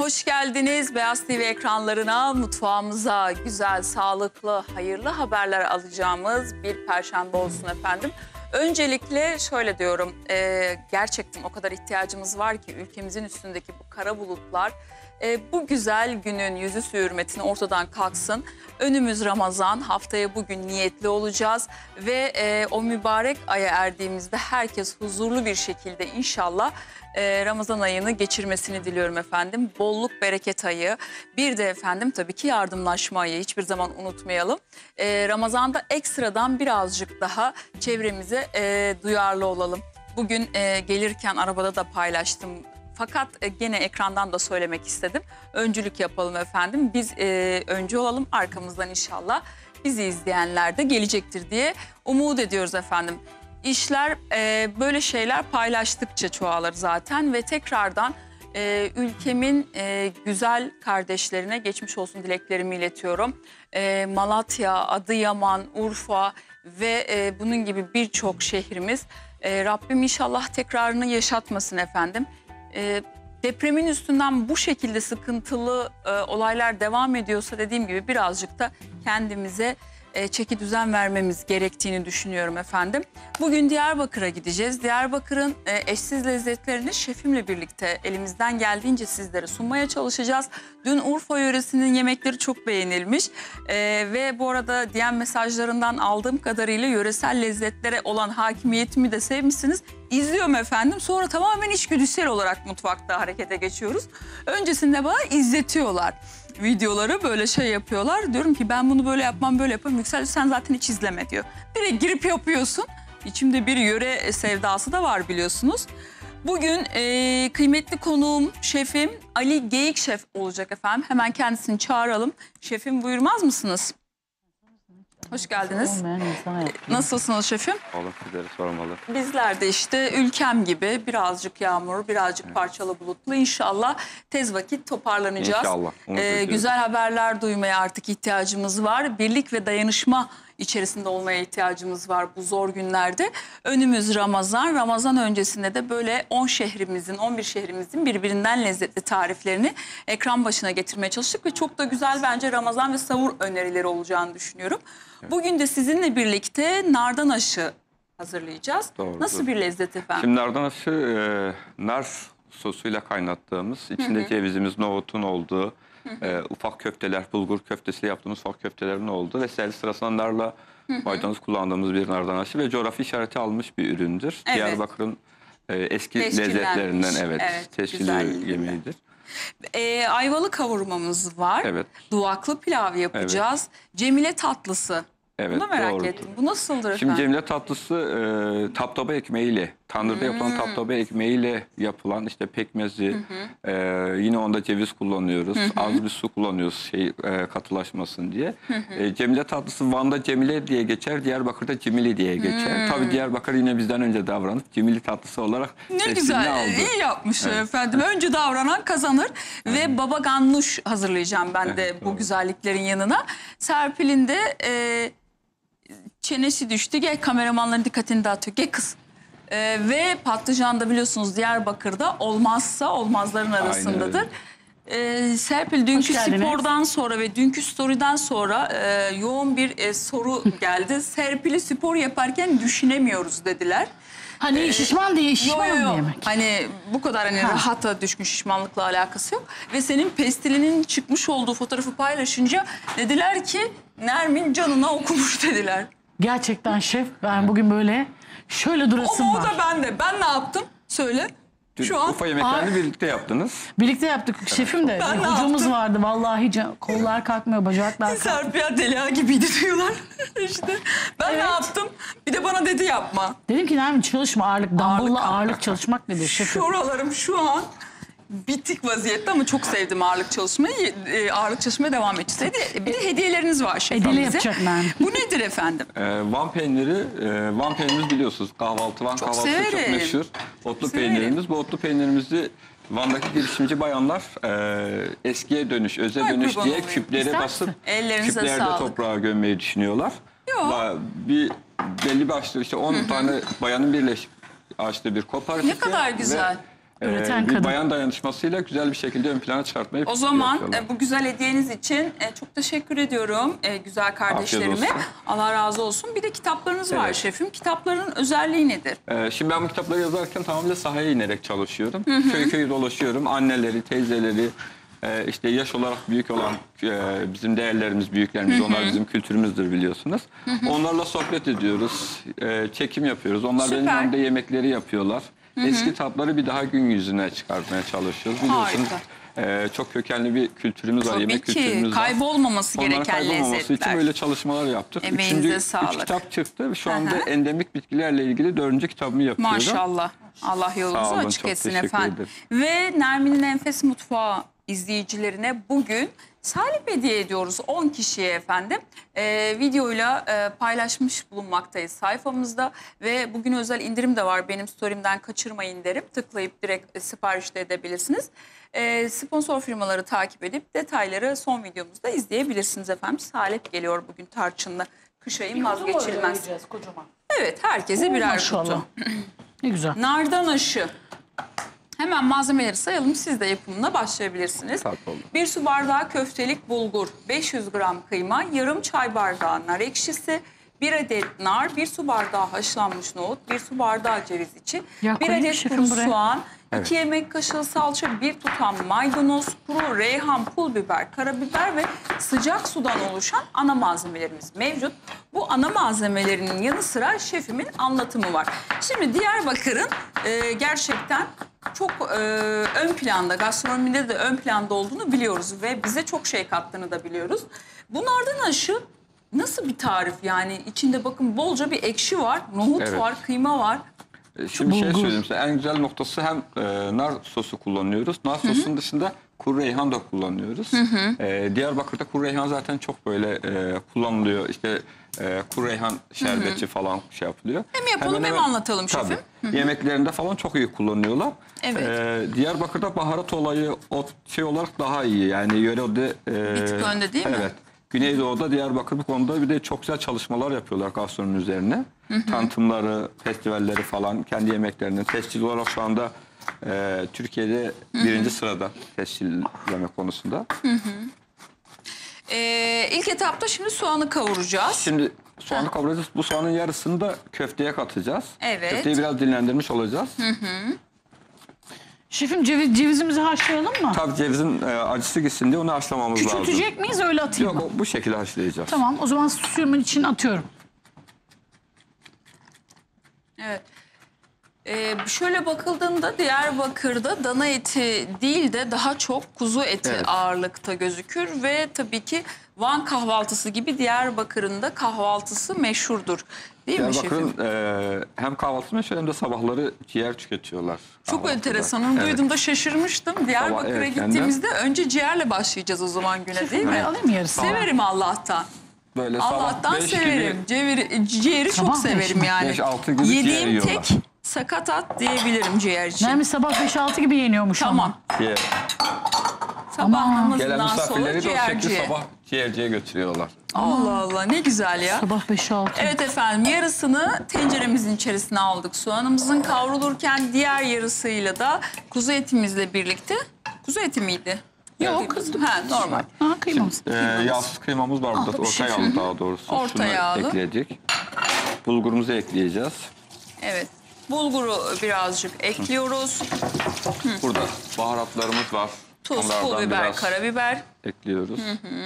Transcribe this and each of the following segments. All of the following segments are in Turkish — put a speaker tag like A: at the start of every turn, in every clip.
A: hoş geldiniz. Beyaz TV ekranlarına, mutfağımıza güzel, sağlıklı, hayırlı haberler alacağımız bir perşembe olsun efendim. Öncelikle şöyle diyorum, gerçekten o kadar ihtiyacımız var ki ülkemizin üstündeki bu kara bulutlar bu güzel günün yüzü hürmetine ortadan kalksın. Önümüz Ramazan, haftaya bugün niyetli olacağız ve o mübarek aya erdiğimizde herkes huzurlu bir şekilde inşallah Ramazan ayını geçirmesini diliyorum efendim. Bolluk, bereket ayı. Bir de efendim tabii ki yardımlaşma ayı, hiçbir zaman unutmayalım. Ramazan'da ekstradan birazcık daha çevremize duyarlı olalım. Bugün gelirken arabada da paylaştım. Fakat gene ekrandan da söylemek istedim. Öncülük yapalım efendim. Biz öncü olalım, arkamızdan inşallah bizi izleyenler de gelecektir diye umut ediyoruz efendim. İşler böyle şeyler paylaştıkça çoğalır zaten ve tekrardan ülkemin güzel kardeşlerine geçmiş olsun dileklerimi iletiyorum. Malatya, Adıyaman, Urfa ve bunun gibi birçok şehrimiz Rabbim inşallah tekrarını yaşatmasın efendim. Depremin üstünden bu şekilde sıkıntılı olaylar devam ediyorsa dediğim gibi birazcık da kendimize çeki düzen vermemiz gerektiğini düşünüyorum efendim. Bugün Diyarbakır'a gideceğiz. Diyarbakır'ın eşsiz lezzetlerini şefimle birlikte elimizden geldiğince sizlere sunmaya çalışacağız. Dün Urfa yöresinin yemekleri çok beğenilmiş ve bu arada DM mesajlarından aldığım kadarıyla yöresel lezzetlere olan hakimiyetimi de sevmişsiniz. İzliyorum efendim. Sonra tamamen içgüdüsel olarak mutfakta harekete geçiyoruz. Öncesinde bana izletiyorlar. Videoları böyle şey yapıyorlar. Diyorum ki ben bunu böyle yapmam, böyle yapamam. Yüksel sen zaten hiç izleme diyor. Direkt girip yapıyorsun. İçimde bir yöre sevdası da var biliyorsunuz. Bugün kıymetli konuğum, şefim Ali Geyik Şef olacak efendim. Hemen kendisini çağıralım. Şefim buyurmaz mısınız? Hoş geldiniz. Nasılsınız şefim?
B: Allah sizleri sormalı.
A: Bizler de işte ülkem gibi birazcık yağmur, birazcık parçalı bulutlu. İnşallah tez vakit toparlanacağız.
B: İnşallah.
A: Güzel haberler duymaya artık ihtiyacımız var. Birlik ve dayanışma içerisinde olmaya ihtiyacımız var bu zor günlerde. Önümüz Ramazan. Ramazan öncesinde de böyle 11 şehrimizin birbirinden lezzetli tariflerini ekran başına getirmeye çalıştık ve çok da güzel bence Ramazan ve sahur önerileri olacağını düşünüyorum. Evet. Bugün de sizinle birlikte nardan aşı hazırlayacağız.
B: Doğrudur.
A: Nasıl bir lezzet efendim?
B: Şimdi nardan aşı nar sosuyla kaynattığımız, içinde cevizimiz, nohutun olduğu, ufak köfteler, bulgur köftesiyle yaptığımız ufak köftelerin olduğu ve servis sırasında narla maydanoz kullandığımız bir nardan aşı ve coğrafi işareti almış bir üründür. Evet. Diyarbakır'ın eski lezzetlerinden teşkili yemeğidir.
A: Ayvalı kavurmamız var.
B: Evet.
A: Duvaklı pilav yapacağız. Evet. Cemile tatlısı.
B: Evet,
A: bunu merak ettim. Bu nasıldır efendim?
B: Şimdi Cemile tatlısı taptaba ekmeğiyle, tandırda yapılan taptaba ekmeğiyle yapılan işte pekmezi, yine onda ceviz kullanıyoruz. Az bir su kullanıyoruz katılaşmasın diye. Cemile tatlısı Van'da Cemile diye geçer, Diyarbakır'da Cemile diye geçer. Tabii Diyarbakır yine bizden önce davranıp Cemile tatlısı olarak
A: ne güzel,
B: aldı.
A: İyi yapmışlar efendim. Önce davranan kazanır ve baba ganoush hazırlayacağım ben de bu güzelliklerin yanına. Serpil'in de çenesi düştü. Gel, kameramanların dikkatini dağıtıyor. Gel kız. Ve patlıcan da biliyorsunuz Diyarbakır'da olmazsa olmazların arasındadır. Serpil, dünkü spordan sonra ve dünkü story'den sonra yoğun bir soru geldi. Serpil'i spor yaparken düşünemiyoruz dediler.
C: Hani şişman diye şişman demek.
A: Hani bu kadar rahata düşkün, şişmanlıkla alakası yok. Ve senin pestilinin çıkmış olduğu fotoğrafı paylaşınca dediler ki Nermin canına okumuş dediler.
C: Gerçekten şef, ben bugün böyle şöyle durasım var.
A: O da bende. Ben ne yaptım? Söyle.
B: Şu an Urfa yemeklerini birlikte yaptınız.
C: Birlikte yaptık. Evet. Şefim de hocamız vardı. Vallahi kollar kalkmıyor, bacaklar kalkmıyor.
A: Serpil Deliha gibiydi diyorlar. İşte ben ne yaptım? Bir de bana dedi yapma.
C: Dedim ki Nermin çalışma, ağırlık çalışmak nedir şefim?
A: Şuralarım şu an bitik vaziyette ama çok sevdim ağırlık çalışmayı. Ağırlık çalışmaya devam edeceğiz. Bir de hediyeleriniz var şefim bize.
C: Yapacak ben.
A: Bu nedir efendim?
B: Van peyniri, Van peynirimiz biliyorsunuz kahvaltı, Van kahvaltısı çok meşhur. Otlu peynirimiz. Bu otlu peynirimizi Van'daki girişimci bayanlar eskiye dönüş, öze dönüş diye küplere basıp küplerde toprağa gömmeyi düşünüyorlar. Belli başlı işte 10 tane bayanın birleşip açtığı bir kooperatif.
A: Ne kadar güzel.
C: Üreten
B: bir
C: kadın.
B: bayan dayanışmasıyla güzel bir şekilde ön plana çıkartmayı
A: O zaman
B: yapıyorlar.
A: bu güzel hediyeniz için çok teşekkür ediyorum güzel kardeşlerime.
B: olsun.
A: Allah razı olsun. Bir de kitaplarınız var
B: Evet.
A: şefim. Kitapların özelliği nedir?
B: Şimdi ben bu kitapları yazarken tamamıyla sahaya inerek çalışıyorum. Köy köy dolaşıyorum. Anneleri, teyzeleri, işte yaş olarak büyük olan bizim değerlerimiz, büyüklerimiz, onlar bizim kültürümüzdür biliyorsunuz. Onlarla sohbet ediyoruz, çekim yapıyoruz. Onlar benim
A: Süper.
B: yanımda yemekleri yapıyorlar. Eski tatları bir daha gün yüzüne çıkartmaya çalışıyoruz. Biliyorsunuz çok kökenli bir kültürümüz var,
A: Tabii
B: yemek
A: ki
B: kültürümüz var.
A: kaybolmaması
B: Onların
A: gereken
B: kaybolmaması için
A: lezzetler.
B: böyle çalışmalar yaptık.
A: Emeğinize
B: Üç
A: sağlık.
B: kitap çıktı ve şu anda endemik bitkilerle ilgili 4. kitabımı yapıyorum.
A: Maşallah. Allah yolunuzu
B: Sağ olun,
A: açık
B: çok
A: etsin
B: teşekkür
A: efendim.
B: ederim.
A: Ve Nermin'in Enfes Mutfağı izleyicilerine bugün salep hediye ediyoruz 10 kişiye efendim. Videoyla paylaşmış bulunmaktayız sayfamızda ve bugün özel indirim de var. Benim story'imden kaçırmayın derim. Tıklayıp direkt sipariş de edebilirsiniz. Sponsor firmaları takip edip detayları son videomuzda izleyebilirsiniz efendim. Salep geliyor bugün tarçınlı. Kış ayın vazgeçilmez.
C: Kocaman.
A: Evet, herkese birer
C: Maşallah.
A: kutu.
C: Ne güzel.
A: Nardan aşı. Hemen malzemeleri sayalım. Siz de yapımına başlayabilirsiniz.
B: Tabii olur.
A: 1 su bardağı köftelik bulgur, 500 gram kıyma, yarım çay bardağı nar ekşisi, 1 adet nar, 1 su bardağı haşlanmış nohut, 1 su bardağı ceviz içi,
C: Ya
A: 1
C: koyayım
A: adet
C: şefim
A: kuru
C: buraya.
A: soğan,
B: Evet.
A: 2 yemek kaşığı salça, 1 tutam maydanoz, kuru reyhan, pul biber, karabiber ve sıcak sudan oluşan ana malzemelerimiz mevcut. Bu ana malzemelerinin yanı sıra şefimin anlatımı var. Şimdi Diyarbakır'ın gerçekten çok ön planda, gastronomide de ön planda olduğunu biliyoruz ve bize çok şey kattığını da biliyoruz. Bunlardan aşı nasıl bir tarif yani? İçinde bakın bolca bir ekşi var, nohut
B: Evet.
A: var, kıyma var.
B: Şimdi şey
C: bulgur.
B: söyleyeyim size, en güzel noktası hem nar sosu kullanıyoruz. Nar sosunun dışında kuru reyhan da kullanıyoruz. Diyarbakır'da kuru reyhan zaten çok böyle kullanılıyor. İşte kuru reyhan şerbeti falan şey yapılıyor.
A: Hem yapalım hem anlatalım şefim.
B: Tabii. Yemeklerinde falan çok iyi kullanıyorlar.
A: Evet.
B: Diyarbakır'da baharat olayı o şey olarak daha iyi. Yani yörede...
A: Bir tık önde değil mi?
B: Evet. Güneydoğu'da Diyarbakır bu konuda bir de çok güzel çalışmalar yapıyorlar gastronomi üzerine. Tanıtımları, festivalleri falan, kendi yemeklerini. Tescil olarak şu anda Türkiye'de 1. sırada tescilleme konusunda.
A: İlk etapta şimdi soğanı kavuracağız.
B: Şimdi soğanı kavuracağız. Bu soğanın yarısını da köfteye katacağız.
A: Evet.
B: Köfteyi biraz dinlendirmiş olacağız.
C: Şefim cevizimizi haşlayalım mı?
B: Tabii cevizin acısı gitsin diye onu haşlamamız lazım.
C: Küçültecek miyiz öyle atayım
B: Yok
C: mı?
B: bu şekilde haşlayacağız.
C: Tamam o zaman sürümün için atıyorum.
A: Evet. Şöyle bakıldığında Diyarbakır'da dana eti değil de daha çok kuzu eti
B: Evet.
A: ağırlıkta gözükür ve tabii ki Van kahvaltısı gibi Diyarbakır'ın da kahvaltısı meşhurdur. Değil mi şefim?
B: Diyarbakır'ın hem kahvaltı meşhur hem de sabahları ciğer tüketiyorlar.
A: Çok
B: kahvaltıda.
A: enteresan. Onu
B: Evet.
A: duydum da şaşırmıştım. Diyarbakır'a
B: evet,
A: gittiğimizde önce ciğerle başlayacağız o zaman güne değil mi?
C: Ben alayım yarısını.
A: Severim Allah'tan.
B: Böyle sabah
A: Allah'tan
B: 5
A: severim. Ciğeri çok
C: Sabah beş
A: severim
C: mi?
A: yani.
B: 5-6 gibi ciğer
A: Yediğim
B: yiyorlar.
A: tek sakatat diyebilirim ciğer için.
C: Nermin sabah 5-6 gibi yeniyormuş
A: Tamam.
C: ama.
B: Ciğer.
A: Sabah
C: Aman.
B: Gelen
A: namazından sonra
B: misafirleri de o şekilde
A: ciğerciye.
B: sabah ciğerciye götürüyorlar.
A: Allah Allah ne güzel ya.
C: Sabah 5-6.
A: Evet efendim yarısını tenceremizin içerisine aldık. Soğanımızın kavrulurken diğer yarısıyla da kuzu etimizle birlikte. Kuzu eti miydi?
C: Yok, kızdım.
A: Ha normal.
C: Ha kıymamız.
B: Yağsız kıymamız var burada.
C: Aldım
B: Orta
C: şefim.
B: yağlı daha doğrusu.
A: Orta
B: Şunu
A: yağlı.
B: ekleyecek. Bulgurumuzu ekleyeceğiz.
A: Evet. Bulguru birazcık ekliyoruz.
B: Burada baharatlarımız var.
A: Tuz, pul
B: Onlardan
A: biber,
B: biraz
A: karabiber.
B: ekliyoruz.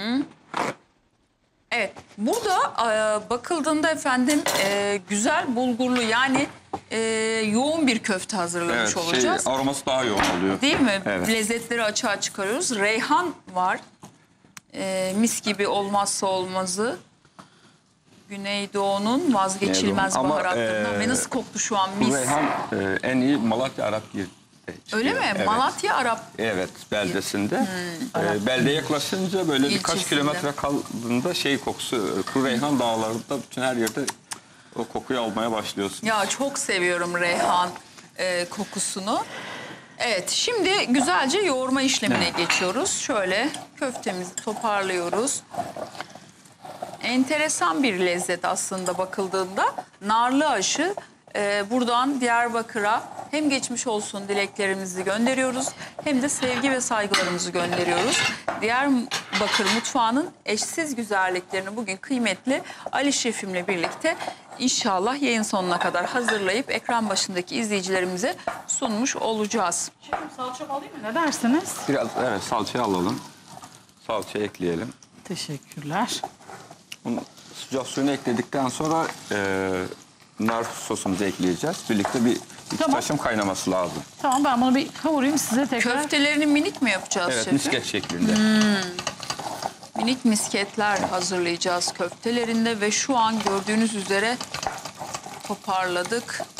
A: Evet. Burada bakıldığında efendim güzel bulgurlu yani yoğun bir köfte hazırlamış
B: Evet,
A: olacağız.
B: aroması daha yoğun oluyor.
A: Değil mi?
B: Evet.
A: Lezzetleri açığa çıkarıyoruz. Reyhan var. Mis gibi olmazsa olmazı. Güneydoğu'nun vazgeçilmez
B: Ama,
A: baharatlarından. Ve nasıl koktu şu an mis.
B: Bu reyhan en iyi Malatya Arap
A: Öyle mi?
B: Evet.
A: Malatya Arap.
B: Evet, beldesinde. Beldeye yaklaşınca böyle birkaç
A: İlçesinde.
B: kilometre kaldığında şey kokusu, kuru reyhan dağlarında bütün her yerde o kokuyu almaya başlıyorsun.
A: Ya çok seviyorum reyhan kokusunu. Evet, şimdi güzelce yoğurma işlemine geçiyoruz. Şöyle köftemizi toparlıyoruz. Enteresan bir lezzet aslında bakıldığında. Narlı aşı buradan Diyarbakır'a hem geçmiş olsun dileklerimizi gönderiyoruz hem de sevgi ve saygılarımızı gönderiyoruz. Diyarbakır mutfağının eşsiz güzelliklerini bugün kıymetli Ali Şefimle birlikte inşallah yayın sonuna kadar hazırlayıp ekran başındaki izleyicilerimize sunmuş olacağız.
C: Şefim salçamı alayım mı? Ne dersiniz?
B: Biraz evet salçayı alalım. Salça ekleyelim.
C: Teşekkürler.
B: Bunu sıcak suyunu ekledikten sonra nar sosumuzu ekleyeceğiz. Birlikte bir iki
C: Tamam.
B: taşım kaynaması lazım.
C: Tamam ben bunu bir kavurayım size tekrar.
A: Köftelerini minik mi yapacağız
B: Evet,
A: şefim?
B: misket şeklinde.
A: Minik misketler hazırlayacağız köftelerinde ve şu an gördüğünüz üzere toparladık.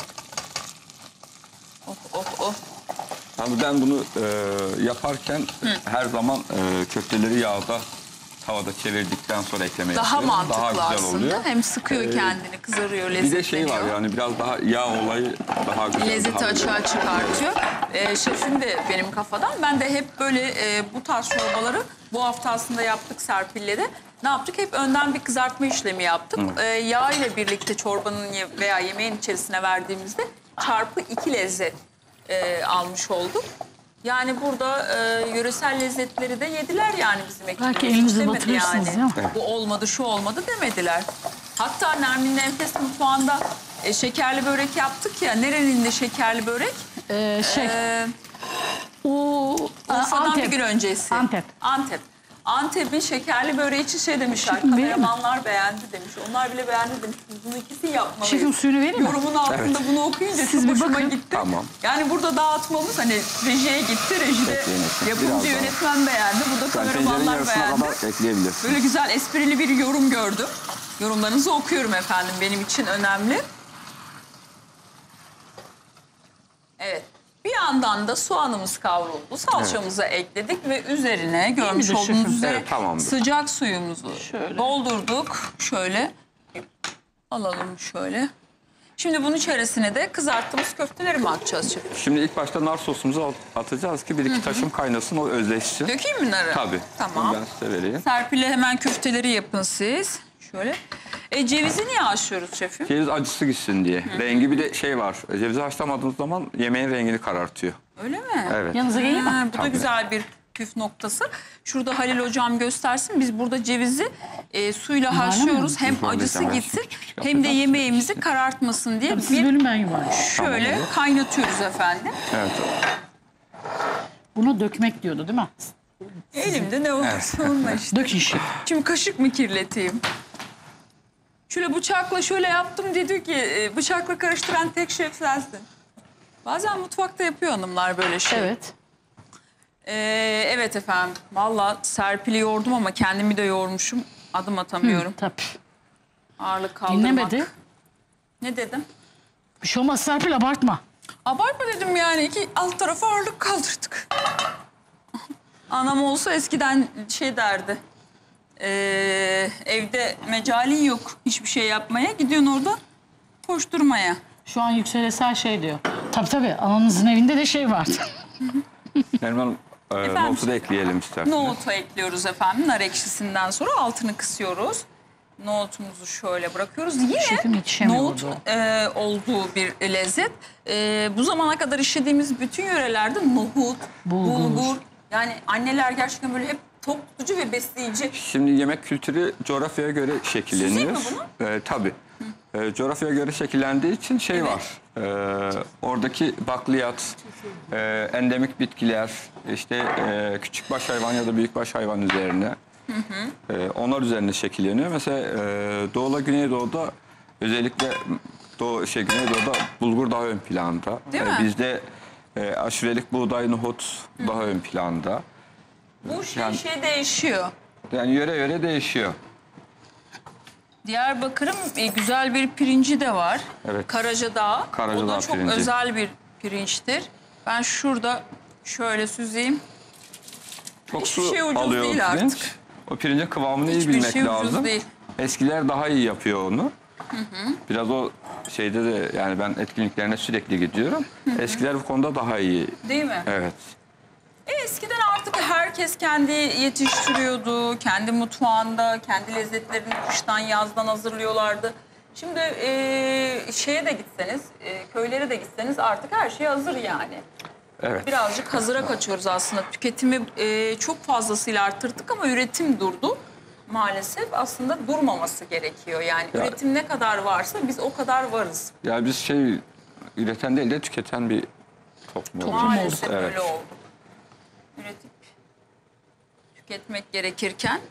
A: Oh oh oh.
B: Yani ben bunu yaparken her zaman köfteleri yağda, tavada çevirdikten sonra eklemeyi
A: Daha
B: yapıyorum.
A: mantıklı
B: Daha güzel
A: aslında.
B: oluyor.
A: Hem sıkıyor kendini, kızarıyor,
B: Bir
A: lezzetleniyor.
B: de şey var yani biraz daha yağ olayı daha güzel.
A: Lezzeti
B: daha
A: açığa çıkartıyor. Şefim de benim kafadan. Ben de hep böyle bu tarz çorbaları bu hafta aslında yaptık Serpil'le de. Ne yaptık? Hep önden bir kızartma işlemi yaptık. Yağ ile birlikte çorbanın veya yemeğin içerisine verdiğimizde çarpı 2 lezzet almış olduk. Yani burada yöresel lezzetleri de yediler yani bizim ekibimiz.
C: Belki elinizi
A: Hiç demedi
C: batırırsınız değil mi?
A: Bu olmadı, şu olmadı demediler. Hatta Nermin'in Enfes Mutfağı'nda şekerli börek yaptık ya. Nerenin de şekerli börek? Urfa'dan
C: Antep.
A: bir gün öncesi.
C: Antep.
A: Antep'in şekerli böreği için şey demişler.
C: Şefim, vereyim mi?
A: Kameramanlar beğendi demiş. Onlar bile beğendi demiş. Biz bunu ikisi yapmalıyız.
C: Şefim suyunu vereyim mi?
A: Yorumun altında bunu okuyunca
C: Siz
A: çok
C: bir
A: hoşuma
C: bakın.
A: gitti.
B: Tamam.
A: Yani burada dağıtmamız hani rejiye gitti. Rejide
B: Bekleyin,
A: yapımcı
B: biraz daha.
A: yönetmen beğendi. Burada
B: Yani tencerenin
A: kameramanlar
B: yarısına
A: beğendi.
B: kadar ekleyebilirsin.
A: Böyle güzel esprili bir yorum gördüm. Yorumlarınızı okuyorum efendim. Benim için önemli. Evet. Bir yandan da soğanımız kavruldu. Salçamızı ekledik ve üzerine görmüş
C: midir
A: olduğunuz
C: şefim?
A: üzere
B: Evet, tamamdır.
A: sıcak suyumuzu
C: Şöyle.
A: doldurduk. Şöyle alalım şöyle. Şimdi bunun içerisine de kızarttığımız köfteleri mi atacağız şefim?
B: Şimdi ilk başta nar sosumuzu atacağız ki bir iki taşım kaynasın, o özleşsin.
A: Dökeyim mi narı?
B: Tabii.
A: Tamam.
B: Onu ben size vereyim.
A: Serpil'e hemen köfteleri yapın siz. Şöyle. Cevizi niye haşlıyoruz şefim?
B: Ceviz acısı gitsin diye. Rengi bir de şey var. Cevizi haşlamadığınız zaman yemeğin rengini karartıyor.
A: Öyle mi?
B: Evet.
C: Yanınıza geleyim mi?
A: Bu da güzel bir püf noktası. Şurada Halil hocam göstersin. Biz burada cevizi suyla haşlıyoruz. Hem
B: Biz
A: acısı
B: hemen
A: gitsin
B: küçük küçük
A: hem de
B: yapacağız.
A: yemeğimizi karartmasın diye
C: Siz
A: bir
C: bölün ben yuvarlayayım.
A: şöyle
B: Tamam, olur.
A: kaynatıyoruz efendim.
B: Evet.
C: Buna dökmek diyordu değil mi?
A: Elimde ne olursa onunla işte.
C: Dökün şef.
A: Şimdi kaşık mı kirleteyim? Şöyle bıçakla şöyle yaptım dedi ki bıçakla karıştıran tek şef sensin. Bazen mutfakta yapıyor hanımlar böyle şey.
C: Evet.
A: Evet efendim. Vallahi Serpil'i yoğurdum ama kendimi de yoğurmuşum. Adım atamıyorum.
C: Tabii.
A: Ağırlık kaldırmak.
C: Dinlemedi.
A: Ne dedim?
C: Bir şey olmaz Serpil abartma.
A: Abartma dedim yani. Alt tarafa ağırlık kaldırdık. Anam olsa eskiden şey derdi. Evde mecalin yok hiçbir şey yapmaya. Gidiyorsun orada koşturmaya.
C: Şu an Yüksel Eser şey diyor. Tabii ananızın evinde de şey vardı.
B: Nermin nohutu da ekleyelim isterseniz.
A: Nohutu ekliyoruz efendim. Nar ekşisinden sonra altını kısıyoruz. Nohutumuzu şöyle bırakıyoruz. Yine
C: Şefim yetişemiyordu.
A: nohut olduğu bir lezzet. Bu zamana kadar işlediğimiz bütün yörelerde nohut, bulgur. Yani anneler gerçekten böyle hep tok tutucu ve besleyici.
B: Şimdi yemek kültürü coğrafyaya göre şekilleniyor.
A: Süzeyim mi
B: Tabii. Coğrafyaya göre şekillendiği için şey var. Oradaki bakliyat, endemik bitkiler, işte küçükbaş hayvan ya da büyükbaş hayvan üzerine. Onlar üzerine şekilleniyor. Mesela Doğu'la Güneydoğu'da özellikle Güneydoğu'da bulgur daha ön planda.
A: Değil mi?
B: Bizde aşurelik buğday, nohut daha ön planda.
A: Bu
B: Yani-
A: şey değişiyor.
B: Yani yöre değişiyor.
A: Diyarbakır'ın güzel bir pirinci de var.
B: Evet.
A: Karacadağ. O
B: Karacadağ
A: da çok
B: pirinci.
A: özel bir pirinçtir. Ben şurada şöyle süzeyim.
B: Çok
A: Hiçbir
B: su
A: şey ucuz
B: alıyor
A: değil
B: o pirinç.
A: artık.
B: O pirincin kıvamını iyi
A: Hiçbir
B: bilmek
A: şey ucuz
B: lazım.
A: değil.
B: Eskiler daha iyi yapıyor onu. Biraz o şeyde de yani ben etkinliklerine sürekli gidiyorum. Eskiler bu konuda daha iyi.
A: Değil mi?
B: Evet.
A: Eskiden artık herkes kendi yetiştiriyordu. Kendi mutfağında, kendi lezzetlerini kıştan yazdan hazırlıyorlardı. Şimdi şeye de gitseniz, köylere de gitseniz artık her şey hazır yani.
B: Evet.
A: Birazcık hazıra kaçıyoruz aslında. Tüketimi çok fazlasıyla arttırdık ama üretim durdu. Maalesef aslında durmaması gerekiyor. Yani
B: Ya.
A: üretim ne kadar varsa biz o kadar varız.
B: Ya biz üreten değil de tüketen bir toplum olduk.
A: Maalesef
B: Evet.
A: öyle oldu. Üretip tüketmek gerekirken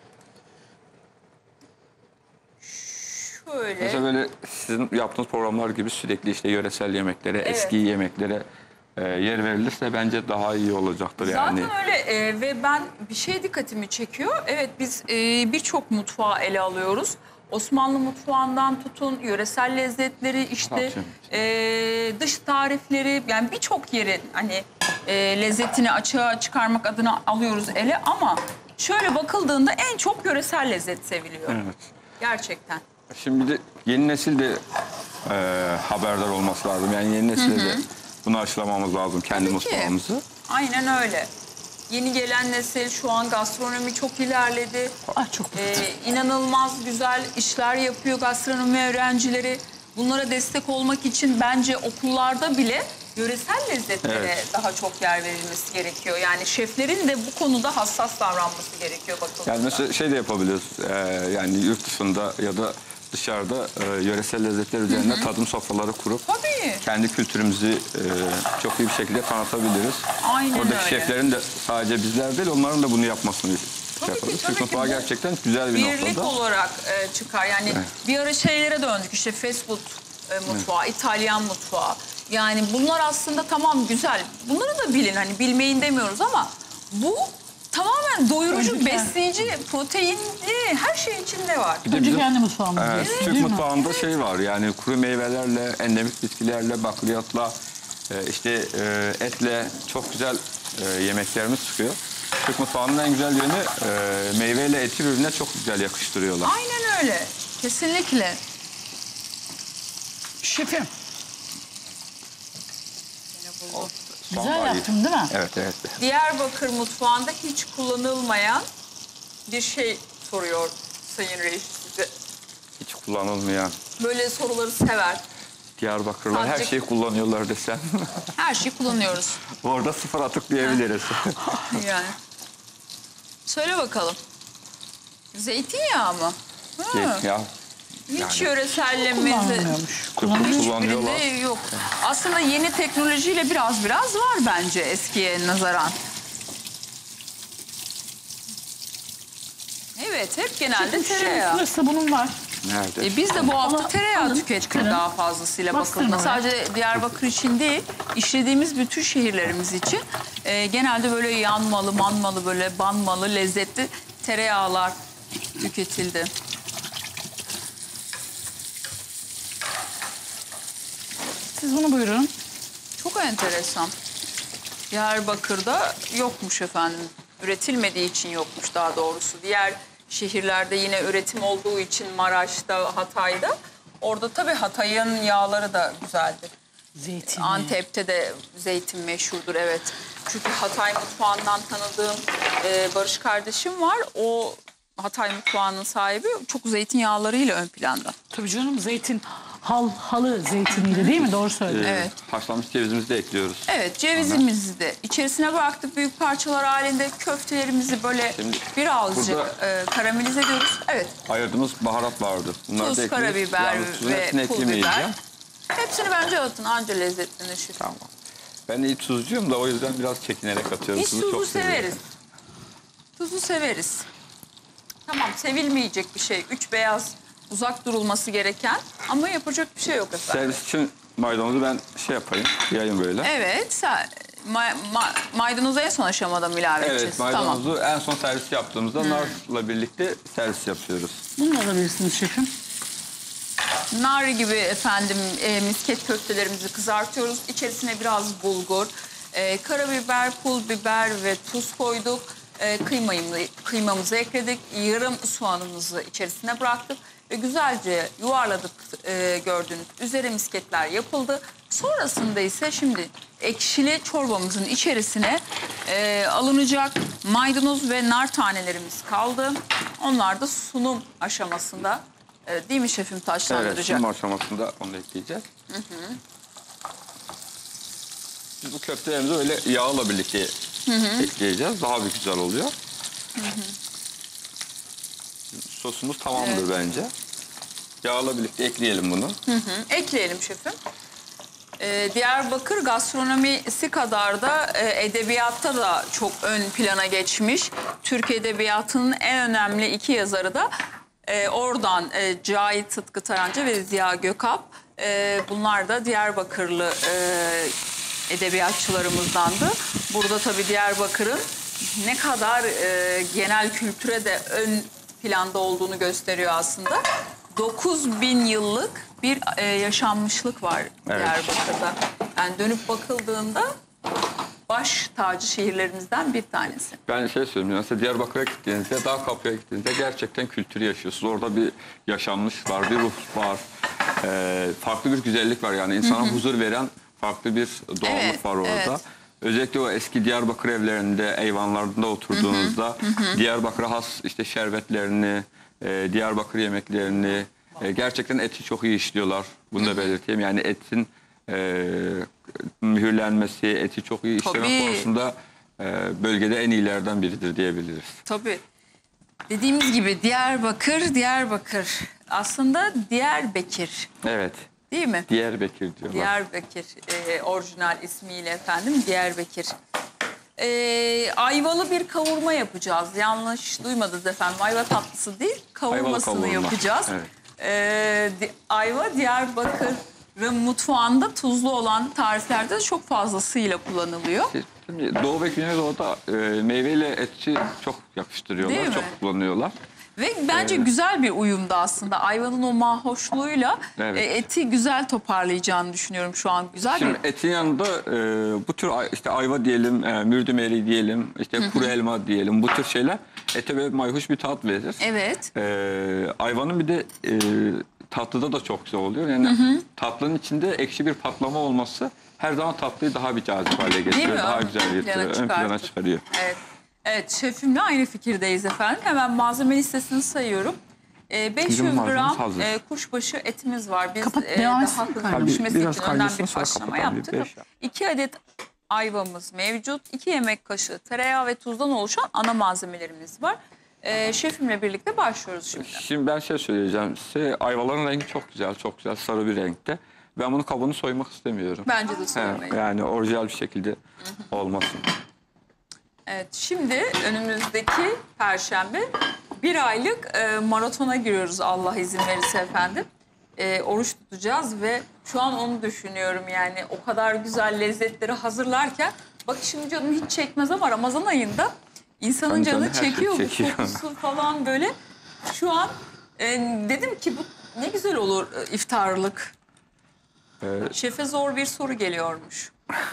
A: şöyle.
B: Mesela böyle sizin yaptığınız programlar gibi sürekli işte yöresel yemeklere,
A: Evet.
B: eski yemeklere yer verilirse bence daha iyi olacaktır yani.
A: Zaten öyle ve ben bir şey dikkatimi çekiyor. Evet biz birçok mutfağı ele alıyoruz. Osmanlı mutfağından tutun, yöresel lezzetleri işte dış tarifleri yani birçok yerin hani lezzetini açığa çıkarmak adına alıyoruz ele ama şöyle bakıldığında en çok yöresel lezzet seviliyor.
B: Evet.
A: Gerçekten.
B: Şimdi bir de yeni nesil de haberdar olması lazım. Yani yeni nesile de bunu aşılamamız lazım kendi
A: Tabii ki.
B: mutfağımızı.
A: Aynen öyle. Yeni gelen nesil şu an gastronomi çok ilerledi.
C: Ah çok
A: İnanılmaz güzel işler yapıyor gastronomi öğrencileri. Bunlara destek olmak için bence okullarda bile yöresel lezzetlere
B: Evet.
A: daha çok yer verilmesi gerekiyor. Yani şeflerin de bu konuda hassas davranması gerekiyor bakıldığında.
B: Yani mesela şey de yapabiliriz. Yani yurt dışında ya da dışarıda yöresel lezzetler üzerine tadım sofraları kurup
A: Tabii.
B: kendi kültürümüzü çok iyi bir şekilde tanıtabiliriz.
A: Aynen
B: Oradaki
A: öyle.
B: şeflerin de sadece bizler değil onların da bunu yapmasını
A: Tabii ki,
B: yaparız.
A: tabii
B: Türk
A: ki.
B: mutfağı
A: Bu
B: gerçekten güzel bir
A: birlik
B: noktada.
A: olarak çıkar. Yani bir ara şeylere döndük işte fast food mutfağı, İtalyan mutfağı. Yani bunlar aslında tamam güzel. Bunları da bilin hani bilmeyin demiyoruz ama bu tamamen doyurucu,
C: Önce kendi-
A: besleyici, proteinli her şey içinde var.
B: Bir de
C: Önce
B: bizim-
C: kendi mutfağımız.
B: Evet,
C: diyorsun,
B: Türk
C: değil mi?
B: mutfağında şey var yani kuru meyvelerle, endemik bitkilerle, bakliyatla, etle çok güzel yemeklerimiz çıkıyor. Türk mutfağının en güzel yönü meyveyle eti birbirine çok güzel yakıştırıyorlar.
A: Aynen öyle. Kesinlikle.
C: Şefim
B: Soğan
C: güzel
B: var
C: yaptın değil mi?
B: Evet, evet.
A: Diyarbakır mutfağında hiç kullanılmayan bir şey soruyor Sayın Reis size.
B: Hiç kullanılmayan.
A: Böyle soruları sever.
B: Diyarbakırlar her
A: Sadece-
B: şeyi kullanıyorlar desem.
A: Her şeyi kullanıyoruz.
B: Orada sıfır atık diyebiliriz.
A: Yani. Söyle bakalım. Zeytinyağı mı? Ha,
B: ya,
A: hiç
B: yani-
A: yöresellememizi
C: Kullanılmıyormuş. Kullanılıyor.
B: kullanıyorlar.
A: hiçbirinde yok. Aslında yeni teknolojiyle biraz var bence eskiye nazaran. Evet, hep genelde tereyağı.
C: Şurada sabunum var.
B: Nerede?
A: Biz de bu hafta
C: Ama
A: tereyağı
C: alın,
A: tükettik
C: çıkarın.
A: daha fazlasıyla
C: Bastırın
A: bakıldığında.
C: oraya.
A: Sadece Diyarbakır için değil, işlediğimiz bütün şehirlerimiz için genelde böyle yanmalı, manmalı, böyle banmalı, lezzetli tereyağlar tüketildi.
C: Siz bunu buyurun.
A: Çok enteresan. Diyarbakır'da yokmuş efendim. Üretilmediği için yokmuş daha doğrusu. Diğer şehirlerde yine üretim olduğu için Maraş'ta, Hatay'da. Orada tabii Hatay'ın yağları da güzeldir.
C: Zeytin.
A: Antep'te de zeytin meşhurdur evet. Çünkü Hatay mutfağından tanıdığım Barış kardeşim var. O Hatay mutfağının sahibi çok zeytinyağlarıyla ön planda.
C: Tabii canım zeytin. Halı zeytiniyle değil mi? Doğru söylüyorsun.
A: Evet.
B: Haşlanmış cevizimizi de ekliyoruz.
A: Evet cevizimizi de içerisine bıraktık büyük parçalar halinde köftelerimizi böyle
B: Şimdi
A: birazcık
B: burada-
A: karamelize ediyoruz. Evet
B: Ayırdığımız baharat vardı. Bunları da
A: tuz,
B: ekliyoruz.
A: karabiber
B: Yalnız tuzun
A: ve
B: hepsini
A: pul
B: eklemeyeceğim.
A: biber. Hepsini bence atın anca lezzetlenir şefim.
B: Tamam. Ben iyi tuzcuyum da o yüzden biraz çekinerek atıyorum.
A: Biz
B: Tuzu
A: tuzu
B: çok seviyorum.
A: severiz. Tuzu severiz. Tamam sevilmeyecek bir şey. Üç beyaz uzak durulması gereken ama yapacak bir şey yok efendim.
B: Servis için maydanozu ben yapayım, yayayım böyle.
A: Evet maydanozu en son aşamada mı ilave edeceğiz?
B: Evet, maydanozu en son servis yaptığımızda narla birlikte servis yapıyoruz.
C: Bunu da alabilirsiniz şefim.
A: Nar gibi efendim misket köftelerimizi kızartıyoruz. İçerisine biraz bulgur, karabiber, pul biber ve tuz koyduk. Kıymamızı ekledik. Yarım soğanımızı içerisine bıraktık. Ve güzelce yuvarladık gördüğünüz üzere misketler yapıldı. Sonrasında ise şimdi ekşili çorbamızın içerisine alınacak maydanoz ve nar tanelerimiz kaldı. Onlar da sunum aşamasında Değil mi şefim,
B: Evet,
A: taşlandıracak?
B: sunum aşamasında onu ekleyeceğiz. Biz bu köftelerimizi öyle yağla birlikte ekleyeceğiz. Daha bir güzel oluyor. Sosumuz tamamdır bence. Yağla birlikte ekleyelim bunu.
A: Ekleyelim şefim. Diyarbakır gastronomisi kadar da edebiyatta da çok ön plana geçmiş. Türk Edebiyatı'nın en önemli iki yazarı da oradan Cahit Sıtkı Tarancı ve Ziya Gökalp. Bunlar da Diyarbakırlı edebiyatçılarımızdandı. Burada tabii Diyarbakır'ın ne kadar genel kültüre de ön planda olduğunu gösteriyor aslında. 9000 yıllık bir yaşanmışlık var Diyarbakır'da. Yani dönüp bakıldığında baş tacı şehirlerimizden bir tanesi.
B: Ben söyleyeyim, mesela Diyarbakır'a gittiğinizde, Dağkapı'ya gittiğinizde gerçekten kültürü yaşıyorsunuz. Orada bir yaşanmış var, bir ruh var, farklı bir güzellik var. Yani insana huzur veren farklı bir doğallık var orada.
A: Evet.
B: Özellikle o eski Diyarbakır evlerinde, eyvanlarında oturduğunuzda Diyarbakır'a has işte şerbetlerini, Diyarbakır yemeklerini, gerçekten eti çok iyi işliyorlar. Bunu da belirteyim. Yani etin mühürlenmesi, eti çok iyi işleme
A: Tabii.
B: konusunda bölgede en iyilerden biridir diyebiliriz.
A: Tabii. Dediğimiz gibi Diyarbakır. Aslında Diyarbekir,
B: Evet.
A: değil mi?
B: Diyarbakır diyorlar.
A: Diyarbakır orijinal ismiyle efendim, Diyarbakır. Ayvalı bir kavurma yapacağız. Yanlış duymadınız efendim. Ayva tatlısı değil, kavurmasını
B: Ayvalı kavurma.
A: yapacağız.
B: Evet.
A: Ayva Diyarbakır'ın mutfağında tuzlu olan tariflerde de çok fazlasıyla kullanılıyor.
B: Şimdi Doğu ve Güneydoğu'da meyveyle eti çok yakıştırıyorlar,
A: Değil mi?
B: çok kullanıyorlar.
A: Ve bence güzel bir uyumda aslında. Ayvanın o mahoşluğuyla
B: Evet.
A: eti güzel toparlayacağını düşünüyorum şu an. Güzel
B: Şimdi etin yanında bu tür işte ayva diyelim, mürdümeri diyelim, işte kuru elma diyelim, bu tür şeyler ete böyle mayhoş bir tat verir.
A: Evet.
B: Ayvanın bir de tatlıda da çok güzel oluyor. Yani tatlının içinde ekşi bir patlama olması her zaman tatlıyı daha bir cazip hale getiriyor.
A: mi?
B: Daha
A: Ön
B: güzel
A: plana
B: getiriyor, ön plana
A: çıkartır.
B: çıkarıyor.
A: Evet. Evet, şefimle aynı fikirdeyiz efendim. Hemen malzeme listesini sayıyorum. 500
B: malzememiz
A: gram
B: hazır.
A: Kuşbaşı etimiz var. Biz
C: Kapat, devam
A: daha
C: etsin.
A: hızlı
C: Tabii,
A: pişmesi
B: biraz
A: için önden
B: kaynasın,
A: bir
B: sonra
A: haşlama
B: kapatalım,
A: yaptık.
B: bir 5.
A: 2 adet ayvamız mevcut. 2 yemek kaşığı tereyağı ve tuzdan oluşan ana malzemelerimiz var. Şefimle birlikte başlıyoruz şimdi.
B: Şimdi ben söyleyeceğim size. Ayvaların rengi çok güzel, çok güzel sarı bir renkte. Ben bunun kabuğunu soymak istemiyorum.
A: Bence de sormayın.
B: Yani orijinal bir şekilde olmasın.
A: Evet, şimdi önümüzdeki Perşembe bir aylık maratona giriyoruz Allah izin verirse efendim. Oruç tutacağız ve şu an onu düşünüyorum yani o kadar güzel lezzetleri hazırlarken. Bak şimdi canım hiç çekmez ama Ramazan ayında insanın
B: Tabii
A: canı
B: canım, her şey
A: çekiyor bu
B: çekiyor.
A: kokusu falan böyle. Şu an dedim ki bu ne güzel olur iftarlık. Şefe zor bir soru geliyormuş.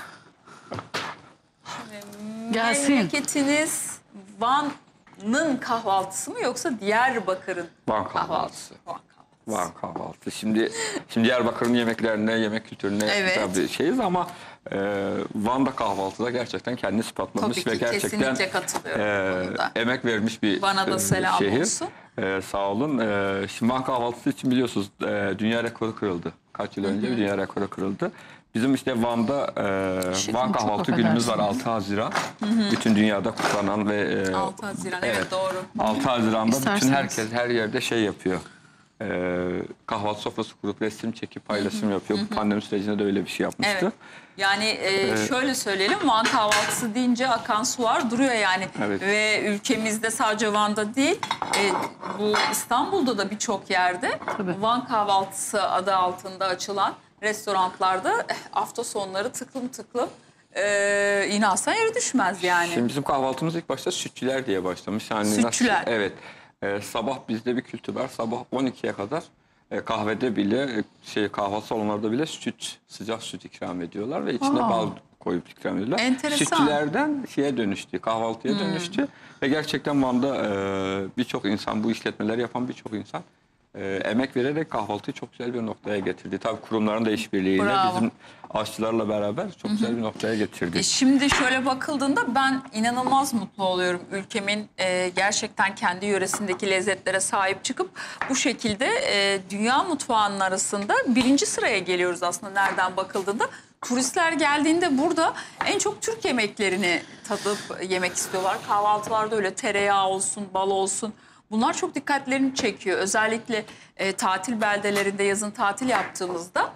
C: Gelsin.
A: Memleketiniz Van'ın kahvaltısı mı yoksa Diyarbakır'ın
B: Van
A: kahvaltısı?
B: kahvaltısı.
A: Van kahvaltısı.
B: Van kahvaltı. Şimdi Diyarbakır'ın yemeklerine, yemek kültürüne
A: Evet.
B: tabii şeyiz ama Van'da kahvaltıda gerçekten kendini ispatlamış
A: Tabii
B: ve
A: ki,
B: gerçekten
A: kesinlikle katılıyorum bu konuda.
B: emek vermiş bir
A: Van'a da selam
B: şehir.
A: olsun.
B: Sağ olun. Şimdi Van kahvaltısı için biliyorsunuz dünya rekoru kırıldı. Kaç yıl önce bir dünya rekoru kırıldı. Bizim işte Van'da Van
C: çok
B: kahvaltı günümüz var
C: affedersiniz.
B: 6 Haziran. Bütün dünyada kutlanan ve
A: 6 Haziran evet doğru.
B: 6 Haziran'da bütün
C: İsterseniz.
B: herkes her yerde şey yapıyor. Kahvaltı sofrası kurup resim çekip paylaşım yapıyor. Bu pandemi sürecinde de öyle bir şey yapmıştı.
A: Evet. Yani şöyle söyleyelim, Van kahvaltısı deyince akan sular duruyor yani.
B: Evet.
A: Ve ülkemizde sadece Van'da değil, bu İstanbul'da da birçok yerde
C: Tabii.
A: Van kahvaltısı adı altında açılan restoranlarda hafta sonları tıklım tıklım inansan yere düşmez yani.
B: Şimdi bizim kahvaltımız ilk başta sütçüler diye başlamış. Yani
A: Sütçüler.
B: Evet. Sabah bizde bir kültür var. Sabah 12'ye kadar kahvede bile kahvaltı salonlarda bile sıcak süt ikram ediyorlar ve içine bal koyup ikram ediyorlar.
A: Enteresan.
B: Sütçülerden dönüştü, kahvaltıya dönüştü ve gerçekten Van'da birçok insan, bu işletmeleri yapan birçok insan emek vererek kahvaltıyı çok güzel bir noktaya getirdi. Tabii kurumların da işbirliğiyle
A: Bravo.
B: bizim aşçılarla beraber çok güzel bir noktaya getirdi.
A: Şimdi şöyle bakıldığında ben inanılmaz mutlu oluyorum. Ülkemin gerçekten kendi yöresindeki lezzetlere sahip çıkıp bu şekilde dünya mutfağının arasında birinci sıraya geliyoruz aslında nereden bakıldığında. Turistler geldiğinde burada en çok Türk yemeklerini tadıp yemek istiyorlar. Kahvaltılarda öyle tereyağı olsun, bal olsun. Bunlar çok dikkatlerini çekiyor. Özellikle tatil beldelerinde yazın tatil yaptığımızda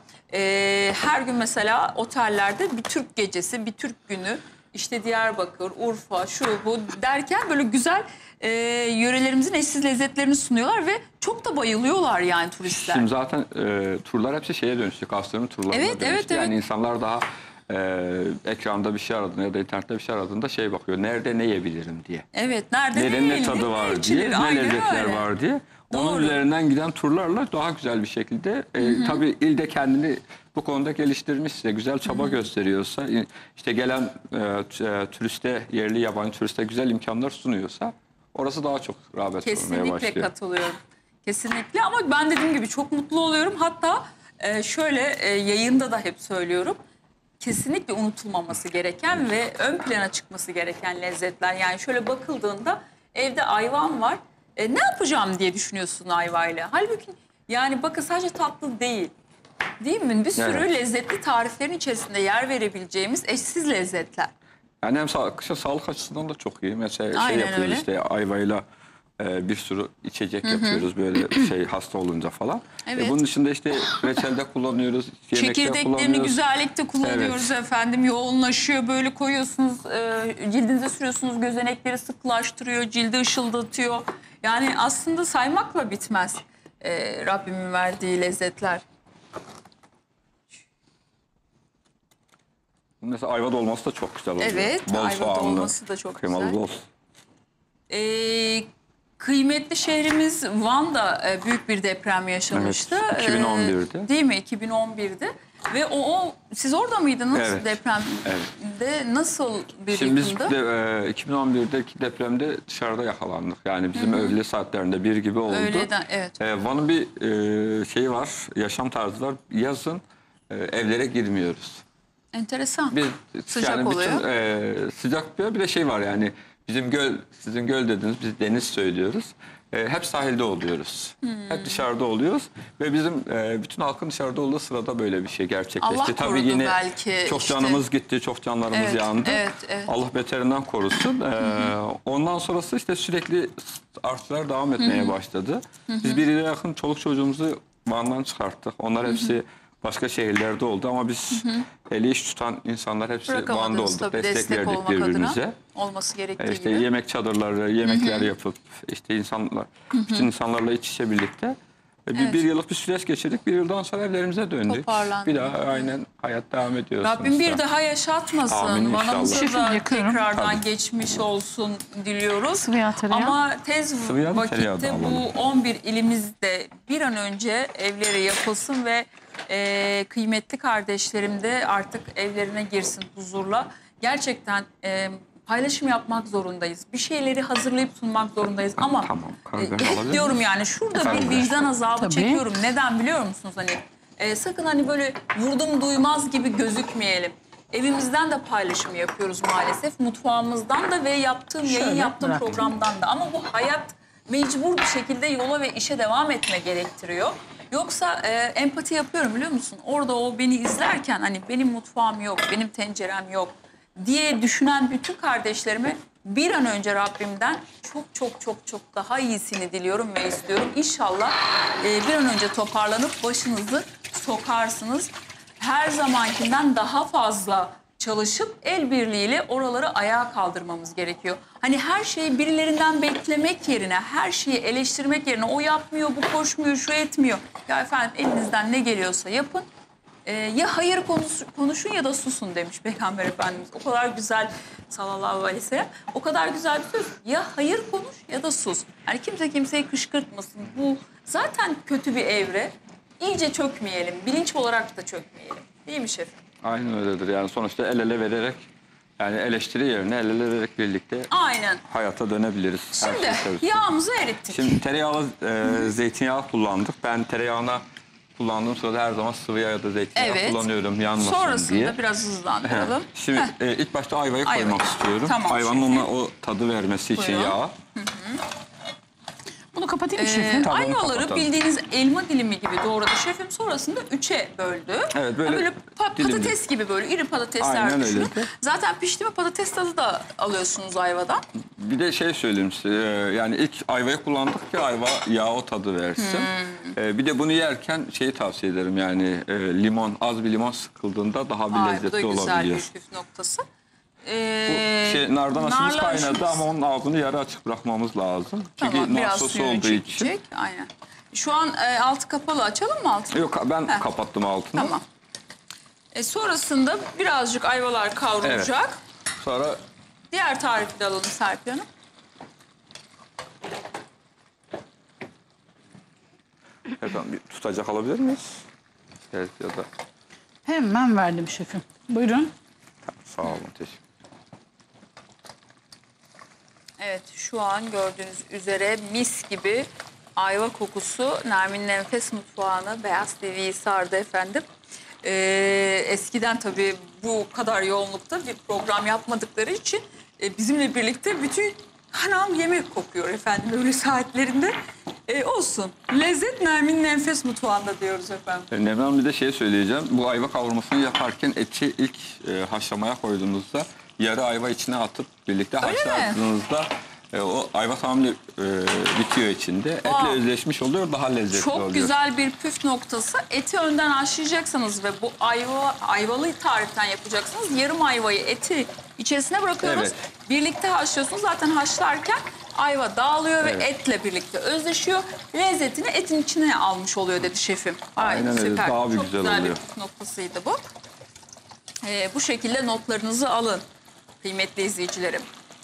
A: her gün mesela otellerde bir Türk gecesi, bir Türk günü, işte Diyarbakır, Urfa, şu bu derken böyle güzel yörelerimizin eşsiz lezzetlerini sunuyorlar ve çok da bayılıyorlar yani turistler.
B: Şimdi zaten turlar hepsi şeye dönüştü, gastronomi turlarına
A: Evet,
B: dönüştü.
A: evet,
B: Yani
A: evet.
B: insanlar daha ekranda bir şey aradığında ya da internette bir şey aradığında şey bakıyor, nerede ne yiyebilirim diye.
A: Evet, nerede
B: Nerenin ne
A: yenir,
B: tadı var
A: içilir?
B: diye, ne
A: Aynen
B: lezzetler
A: öyle.
B: var diye. Onun
A: Doğru.
B: üzerinden giden turlarla daha güzel bir şekilde tabii il de kendini bu konuda geliştirmişse, güzel çaba gösteriyorsa, işte gelen turiste, yerli yabancı turiste güzel imkanlar sunuyorsa orası daha çok rağbet görmeye
A: Kesinlikle
B: başlıyor.
A: katılıyorum. Kesinlikle ama ben dediğim gibi çok mutlu oluyorum. Hatta şöyle yayında da hep söylüyorum. Kesinlikle unutulmaması gereken ve ön plana çıkması gereken lezzetler. Yani şöyle bakıldığında evde ayvan var. Ne yapacağım diye düşünüyorsun ayvayla. Halbuki yani bakın sadece tatlı değil. Değil mi? Bir sürü
B: Evet.
A: lezzetli tariflerin içerisinde yer verebileceğimiz eşsiz lezzetler.
B: Yani hem kışa sağlık açısından da çok iyi. Mesela
A: Aynen
B: şey yapıyoruz
A: öyle.
B: işte ayvayla bir sürü içecek yapıyoruz böyle şey hasta olunca falan.
A: Evet.
B: Bunun dışında işte reçelde kullanıyoruz, yemekte
A: Çekirdeklerini
B: kullanıyoruz.
A: güzellikte kullanıyoruz efendim. Yoğunlaşıyor, böyle koyuyorsunuz, cildinize sürüyorsunuz, gözenekleri sıklaştırıyor, cildi ışıldatıyor. Yani aslında saymakla bitmez Rabbimin verdiği lezzetler.
B: Mesela ayva dolması da çok güzel oluyor.
A: Evet, ayva
B: soğanlı,
A: dolması da çok
B: kıymalı
A: güzel.
B: bol.
A: Kıymetli şehrimiz Van'da büyük bir deprem yaşamıştı.
B: Evet, 2011'de.
A: Değil mi? 2011'de. Ve siz orada mıydınız
B: Evet.
A: depremde? Nasıl bir
B: Şimdi biz
A: yıkımdı?
B: de, 2011'deki depremde dışarıda yakalandık. Yani bizim öğle saatlerinde bir gibi oldu.
A: Öğleden, evet.
B: Van'ın bir şeyi var, yaşam tarzı var. Yazın evlere girmiyoruz.
A: Enteresan.
B: Bir,
A: Sıcak
B: yani
A: oluyor.
B: Sıcak bir de şey var yani bizim göl, sizin göl dediniz, biz deniz söylüyoruz. Hep sahilde oluyoruz. Hep dışarıda oluyoruz ve bizim bütün halkın dışarıda olduğu sırada böyle bir şey gerçekleşti.
A: Allah
B: Tabii
A: korudu
B: yine
A: belki
B: çok
A: işte.
B: canımız gitti, çok canlarımız
A: Evet,
B: yandı.
A: evet, evet.
B: Allah beterinden korusun. Ondan sonrası işte sürekli artışlar devam etmeye başladı. Biz bir yıla yakın çoluk çocuğumuzu Van'dan çıkarttık. Onlar hepsi başka şehirlerde oldu ama biz eli iş tutan insanlar hepsi Van'da
A: Bırakamadınız
B: olduk.
A: tabii,
B: Destek
A: destek
B: verdik
A: olmak
B: birbirimize.
A: adına. Olması gerektiği
B: İşte
A: gibi.
B: yemek çadırları, yemekler yapıp işte bütün insanlarla iç içe birlikte
A: Evet.
B: bir yıllık bir süreç geçirdik. Bir yıldan sonra evlerimize döndük.
A: Toparlandık.
B: Bir daha aynen hayat devam ediyor.
A: Rabbim bir
B: sonuçta.
A: daha yaşatmasın.
B: Amin inşallah.
A: Van'ımıza
C: Şefim,
A: da
C: yakıyorum.
A: tekrardan
B: Tabii.
A: geçmiş olsun diliyoruz.
C: Sıvı yağ, tereyağı.
A: Ama tez
B: Sıvı yağ da tereyağı da
A: vakitte
B: alalım.
A: bu 11 ilimizde bir an önce evlere yapılsın ve kıymetli kardeşlerim de artık evlerine girsin huzurla. Gerçekten paylaşım yapmak zorundayız. Bir şeyleri hazırlayıp sunmak zorundayız ama
B: Tamam, karabiber
A: hep
B: alabilir
A: diyorum
B: miyim?
A: yani şurada
B: Efendim?
A: bir vicdan azabı
C: Tabii.
A: çekiyorum. Neden biliyor musunuz? Hani sakın hani böyle vurdum duymaz gibi gözükmeyelim. Evimizden de paylaşım yapıyoruz maalesef. Mutfağımızdan da ve yayın
C: Şöyle
A: yaptığım
C: bırakayım.
A: programdan da. Ama bu hayat mecbur bir şekilde yola ve işe devam etme gerektiriyor. Yoksa empati yapıyorum biliyor musun? Orada o beni izlerken hani benim mutfağım yok, benim tencerem yok diye düşünen bütün kardeşlerime bir an önce Rabbimden çok daha iyisini diliyorum ve istiyorum. İnşallah bir an önce toparlanıp başınızı sokarsınız. Her zamankinden daha fazla çalışıp el birliğiyle oraları ayağa kaldırmamız gerekiyor. Hani her şeyi birilerinden beklemek yerine, her şeyi eleştirmek yerine o yapmıyor, bu koşmuyor, şu etmiyor. Ya efendim elinizden ne geliyorsa yapın. Ya hayır konuşun ya da susun demiş Peygamber Efendimiz. O kadar güzel sallallahu aleyhi ve sellem. O kadar güzel bir söz. Ya hayır konuş ya da sus. Yani kimse kimseyi kışkırtmasın. Bu zaten kötü bir evre. İyice çökmeyelim. Bilinç olarak da çökmeyelim. Değil mi şefim?
B: Aynen öyledir. Yani sonuçta el ele vererek Yani eleştiri yerine el ele vererek birlikte
A: Aynen.
B: hayata dönebiliriz. Her
A: Şimdi
B: şey tabii.
A: yağımızı erittik.
B: Şimdi tereyağlı zeytinyağı kullandık. Ben tereyağına kullandığım sırada her zaman sıvı yağ ya da zeytinyağı
A: Evet.
B: kullanıyorum yanmasın
A: Sonrasında
B: diye.
A: biraz hızlandıralım.
B: Şimdi ilk başta ayvayı
A: Ayvayı.
B: koymak istiyorum.
A: Tamam,
B: Ayvanın
A: şefim.
B: ona o tadı vermesi için
A: Buyurun.
B: yağı.
C: Bunu kapatayım mı şefim?
B: Tamam,
A: Ayvaları
B: kapatalım.
A: bildiğiniz elma dilimi gibi doğradı. Şefim sonrasında 3'e böldü.
B: Evet, böyle
A: patates gibi böyle iri patatesler
B: Aynen
A: düşünün.
B: öyle.
A: Zaten pişti mi patates tadı da alıyorsunuz ayvadan.
B: Bir de şey söyleyeyim size, yani ilk ayvayı kullandık ki ayva yağı o tadı versin. Bir de bunu yerken şeyi tavsiye ederim, yani limon, az bir limon sıkıldığında daha bir
A: Bu da
B: lezzetli
A: güzel
B: olabiliyor.
A: bir püf noktası.
B: Nardan aşımız
A: narla
B: kaynadı
A: aşımız-
B: ama onun ağzını yarı açık bırakmamız lazım. Çünkü
A: Tamam,
B: nar
A: biraz
B: sosu
A: suyunu
B: olduğu için.
A: çekecek. Aynen. Şu an altı kapalı, açalım mı altını?
B: Yok, ben kapattım altını.
A: Tamam. Sonrasında birazcık ayvalar kavrulacak.
B: Sonra
A: Diğer tarifi de alalım Serpil Hanım.
B: efendim bir tutacak alabilir miyiz? Evet, ya da
C: Hemen verdim şefim. Buyurun.
B: sağ olun, teşekkür.
A: Evet, şu an gördüğünüz üzere mis gibi ayva kokusu Nermin'in Enfes Mutfağı'nı Beyaz TV'yi sardı efendim. Eskiden tabii bu kadar yoğunlukta bir program yapmadıkları için bizimle birlikte bütün kanal yemek kokuyor efendim öyle saatlerinde. Olsun. Lezzet Nermin'in Enfes Mutfağı'nda diyoruz efendim.
B: Nevra Hanım, bir de şey söyleyeceğim. Bu ayva kavurmasını yaparken eti ilk haşlamaya koyduğunuzda yarı ayva içine atıp birlikte haşladığınızda o ayva tamamen bitiyor içinde. Etle özleşmiş oluyor, daha lezzetli
A: Çok
B: oluyor.
A: güzel bir püf noktası. Eti önden haşlayacaksınız ve bu ayvalı tariften yapacaksınız. Yarım ayvayı eti içerisine bırakıyoruz.
B: Evet.
A: Birlikte haşlıyorsunuz. Zaten haşlarken ayva dağılıyor ve etle birlikte özleşiyor. Lezzetini etin içine almış oluyor dedi şefim.
B: Aynen öyle.
A: Süper.
B: Daha bir
A: Çok
B: güzel
A: güzel
B: oluyor.
A: bir püf noktasıydı bu. Bu şekilde notlarınızı alın kıymetli izleyicilerim.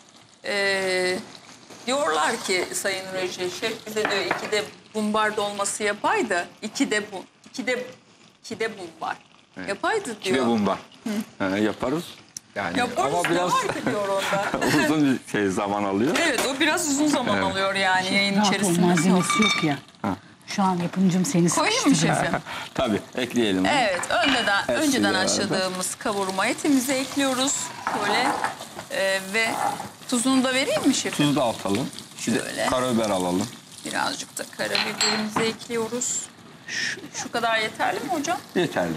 A: Diyorlar ki Sayın Reji, şef bize diyor 2'de bumbar dolması yapaydı. 2'de bumbar. Yapaydı diyor.
B: Ve bumba. Yaparız. Yani
A: Yaparız
B: ama biraz
A: ne var ki diyor onda.
B: uzun bir zaman alıyor.
A: Evet, o biraz uzun zaman alıyor yani yayın
C: Rahat ol,
A: içerisinde.
C: malzemesi yok ya. Şu an yapımcım seni
A: Koyayım mı
C: sıkıştırıyor.
A: şefim?
B: Tabii, ekleyelim.
A: Evet, önceden
B: beraber.
A: haşladığımız kavurma etimizi ekliyoruz. Böyle ve tuzunu da vereyim mi şefim?
B: Tuzu da atalım. Bir de
A: Şöyle.
B: karabiber alalım.
A: Birazcık da karabiberimizi ekliyoruz. Şu kadar yeterli mi hocam?
B: Yeterli.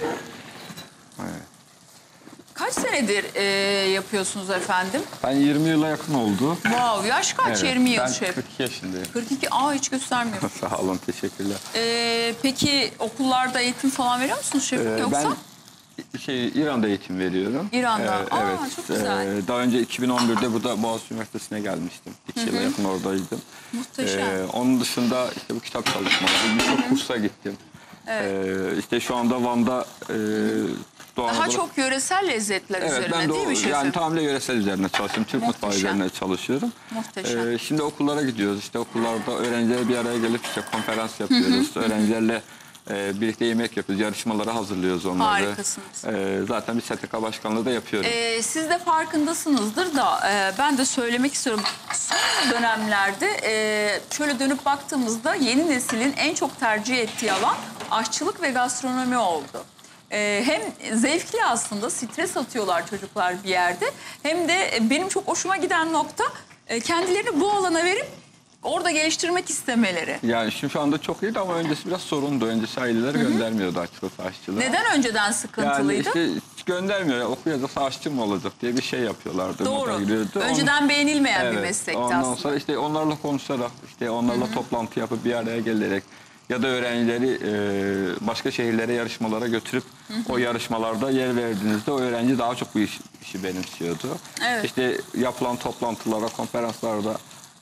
A: Kaç senedir yapıyorsunuz efendim?
B: Ben 20 yıla yakın oldu.
A: Wow, yaş kaç?
B: Evet,
A: 20 yıl
B: ben
A: şef.
B: 42 yaşındayım.
A: 42, hiç göstermiyor.
B: Sağ olun, teşekkürler.
A: Peki okullarda eğitim falan veriyor musunuz şefim yoksa?
B: Ben İran'da eğitim veriyorum.
A: İran'da.
B: Evet.
A: Çok güzel.
B: Daha önce 2011'de burada Boğaziçi Üniversitesi'ne gelmiştim. 2 yıla yakın oradaydım.
A: Muhteşem.
B: Onun dışında işte bu kitap çalışmaları, birçok kursa gittim. İşte şu anda Van'da doğal
A: Daha
B: olarak...
A: çok yöresel lezzetler
B: Evet,
A: üzerine
B: ben de
A: değil mi şefim?
B: yani tamamıyla yöresel üzerine çalışıyorum. Türk mutfağı
A: Muhteşem.
B: üzerine çalışıyorum.
A: Muhteşem.
B: Şimdi okullara gidiyoruz. İşte okullarda öğrenciler bir araya gelip işte konferans yapıyoruz. Öğrencilerle birlikte yemek yapıyoruz. Yarışmalara hazırlıyoruz onları.
A: Harikasınız.
B: Zaten bir STK başkanlığı da yapıyorum.
A: Siz de farkındasınızdır da ben de söylemek istiyorum. Son dönemlerde şöyle dönüp baktığımızda yeni neslin en çok tercih ettiği alan aşçılık ve gastronomi oldu. Hem zevkli aslında, stres atıyorlar çocuklar bir yerde. Hem de benim çok hoşuma giden nokta kendilerini bu alana verip orada geliştirmek istemeleri.
B: Yani şu anda çok iyiydi ama öncesi biraz sorundu. Öncesi aileleri göndermiyordu aşçılık aşçılığa.
A: Neden önceden
B: Yani
A: sıkıntılıydı?
B: işte hiç göndermiyor. Okuyacaksa aşçı mı olacak diye bir şey yapıyorlardı.
A: Doğru.
B: Moda giriyordu.
A: Önceden beğenilmeyen bir
B: Evet.
A: meslekti
B: Ondan
A: aslında.
B: sonra işte onlarla konuşarak, işte onlarla toplantı yapıp bir araya gelerek ya da öğrencileri başka şehirlere, yarışmalara götürüp o yarışmalarda yer verdiğinizde o öğrenci daha çok bu işi benimsiyordu.
A: Evet.
B: İşte yapılan toplantılara, konferanslarda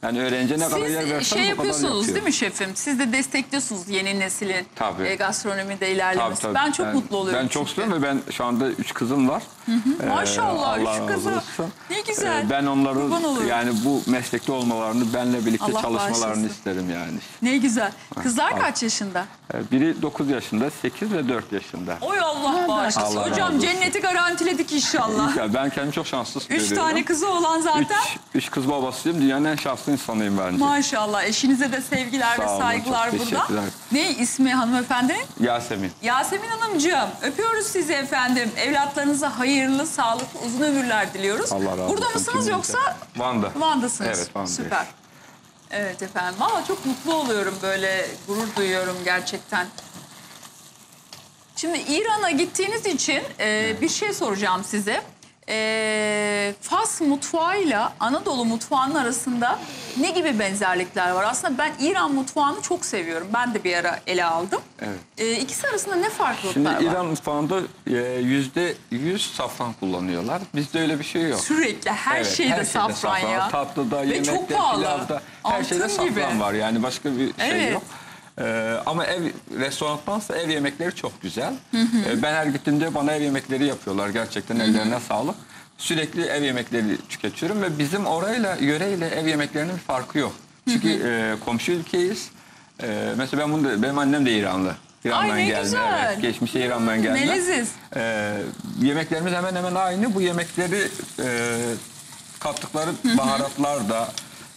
B: Yani öğrenciye ne kadar yer
A: Siz
B: versem
A: şey
B: o kadar
A: yapıyorsunuz
B: yapıyor.
A: değil mi şefim? Siz de destekliyorsunuz yeni neslin
B: Tabii.
A: gastronomide ilerlemesi.
B: Tabii.
A: Ben çok mutlu oluyorum.
B: Ben çok
A: çünkü.
B: istiyorum ve ben şu anda 3 kızım var.
A: Maşallah
B: Allah
A: 3
B: razı
A: kızı.
B: olsun.
A: Ne güzel.
B: Ben onları
A: Kurban olurum.
B: yani bu meslekte olmalarını, benle birlikte
A: Allah
B: çalışmalarını
A: bağışlasın.
B: isterim yani.
A: Ne güzel. Kızlar kaç yaşında?
B: Biri 9 yaşında, 8 ve 4 yaşında.
A: Oy Allah bağışlasın.
B: Allah
A: Hocam
B: razı olsun.
A: cenneti garantiledik inşallah.
B: Ya ben kendimi çok şanslı
A: 3
B: görüyorum.
A: tane kızı olan zaten.
B: 3 kız babasıyım. Dünyanın en şanslı insanıyım bence.
A: Maşallah. Eşinize de sevgiler ve
B: Sağ olun,
A: saygılar
B: çok
A: burada.
B: teşekkürler.
A: Ne ismi hanımefendinin?
B: Yasemin.
A: Yasemin Hanımcığım, öpüyoruz sizi efendim. Evlatlarınıza hayırlı, sağlıklı, uzun ömürler diliyoruz.
B: Allah razı olsun.
A: Burada mısınız
B: Cümlemize.
A: yoksa
B: Van'da.
A: Van'dasınız?
B: Evet, Van'dayız.
A: Süper. Evet efendim. Valla çok mutlu oluyorum, böyle gurur duyuyorum gerçekten. Şimdi İran'a gittiğiniz için bir şey soracağım size. Fas mutfağıyla Anadolu mutfağının arasında ne gibi benzerlikler var? Aslında ben İran mutfağını çok seviyorum. Ben de bir ara ele aldım.
B: Evet.
A: İkisi arasında ne farklılıklar
B: Şimdi
A: var?
B: İran mutfağında %100 safran kullanıyorlar. Bizde öyle bir şey yok.
A: Sürekli her
B: Evet,
A: şeyde safran ya.
B: Tatlıda,
A: Ve çok
B: yemekte,
A: pahalı.
B: pilavda her şeyde
A: Altın
B: safran
A: gibi.
B: var. Yani başka bir şey
A: Evet.
B: yok. Ama restorandansa ev yemekleri çok güzel. Ben her gittiğimde bana ev yemekleri yapıyorlar. Gerçekten ellerine sağlık. Sürekli ev yemekleri tüketiyorum ve bizim orayla, yöreyle ev yemeklerinin bir farkı yok. Çünkü komşu ülkeyiz. Mesela benim annem de İranlı. İran'dan
A: Ay ne
B: geldi.
A: güzel.
B: Evet, geçmişe İran'dan geldi.
A: Ne leziz.
B: Yemeklerimiz hemen hemen aynı. Bu yemekleri kattıkları baharatlar da,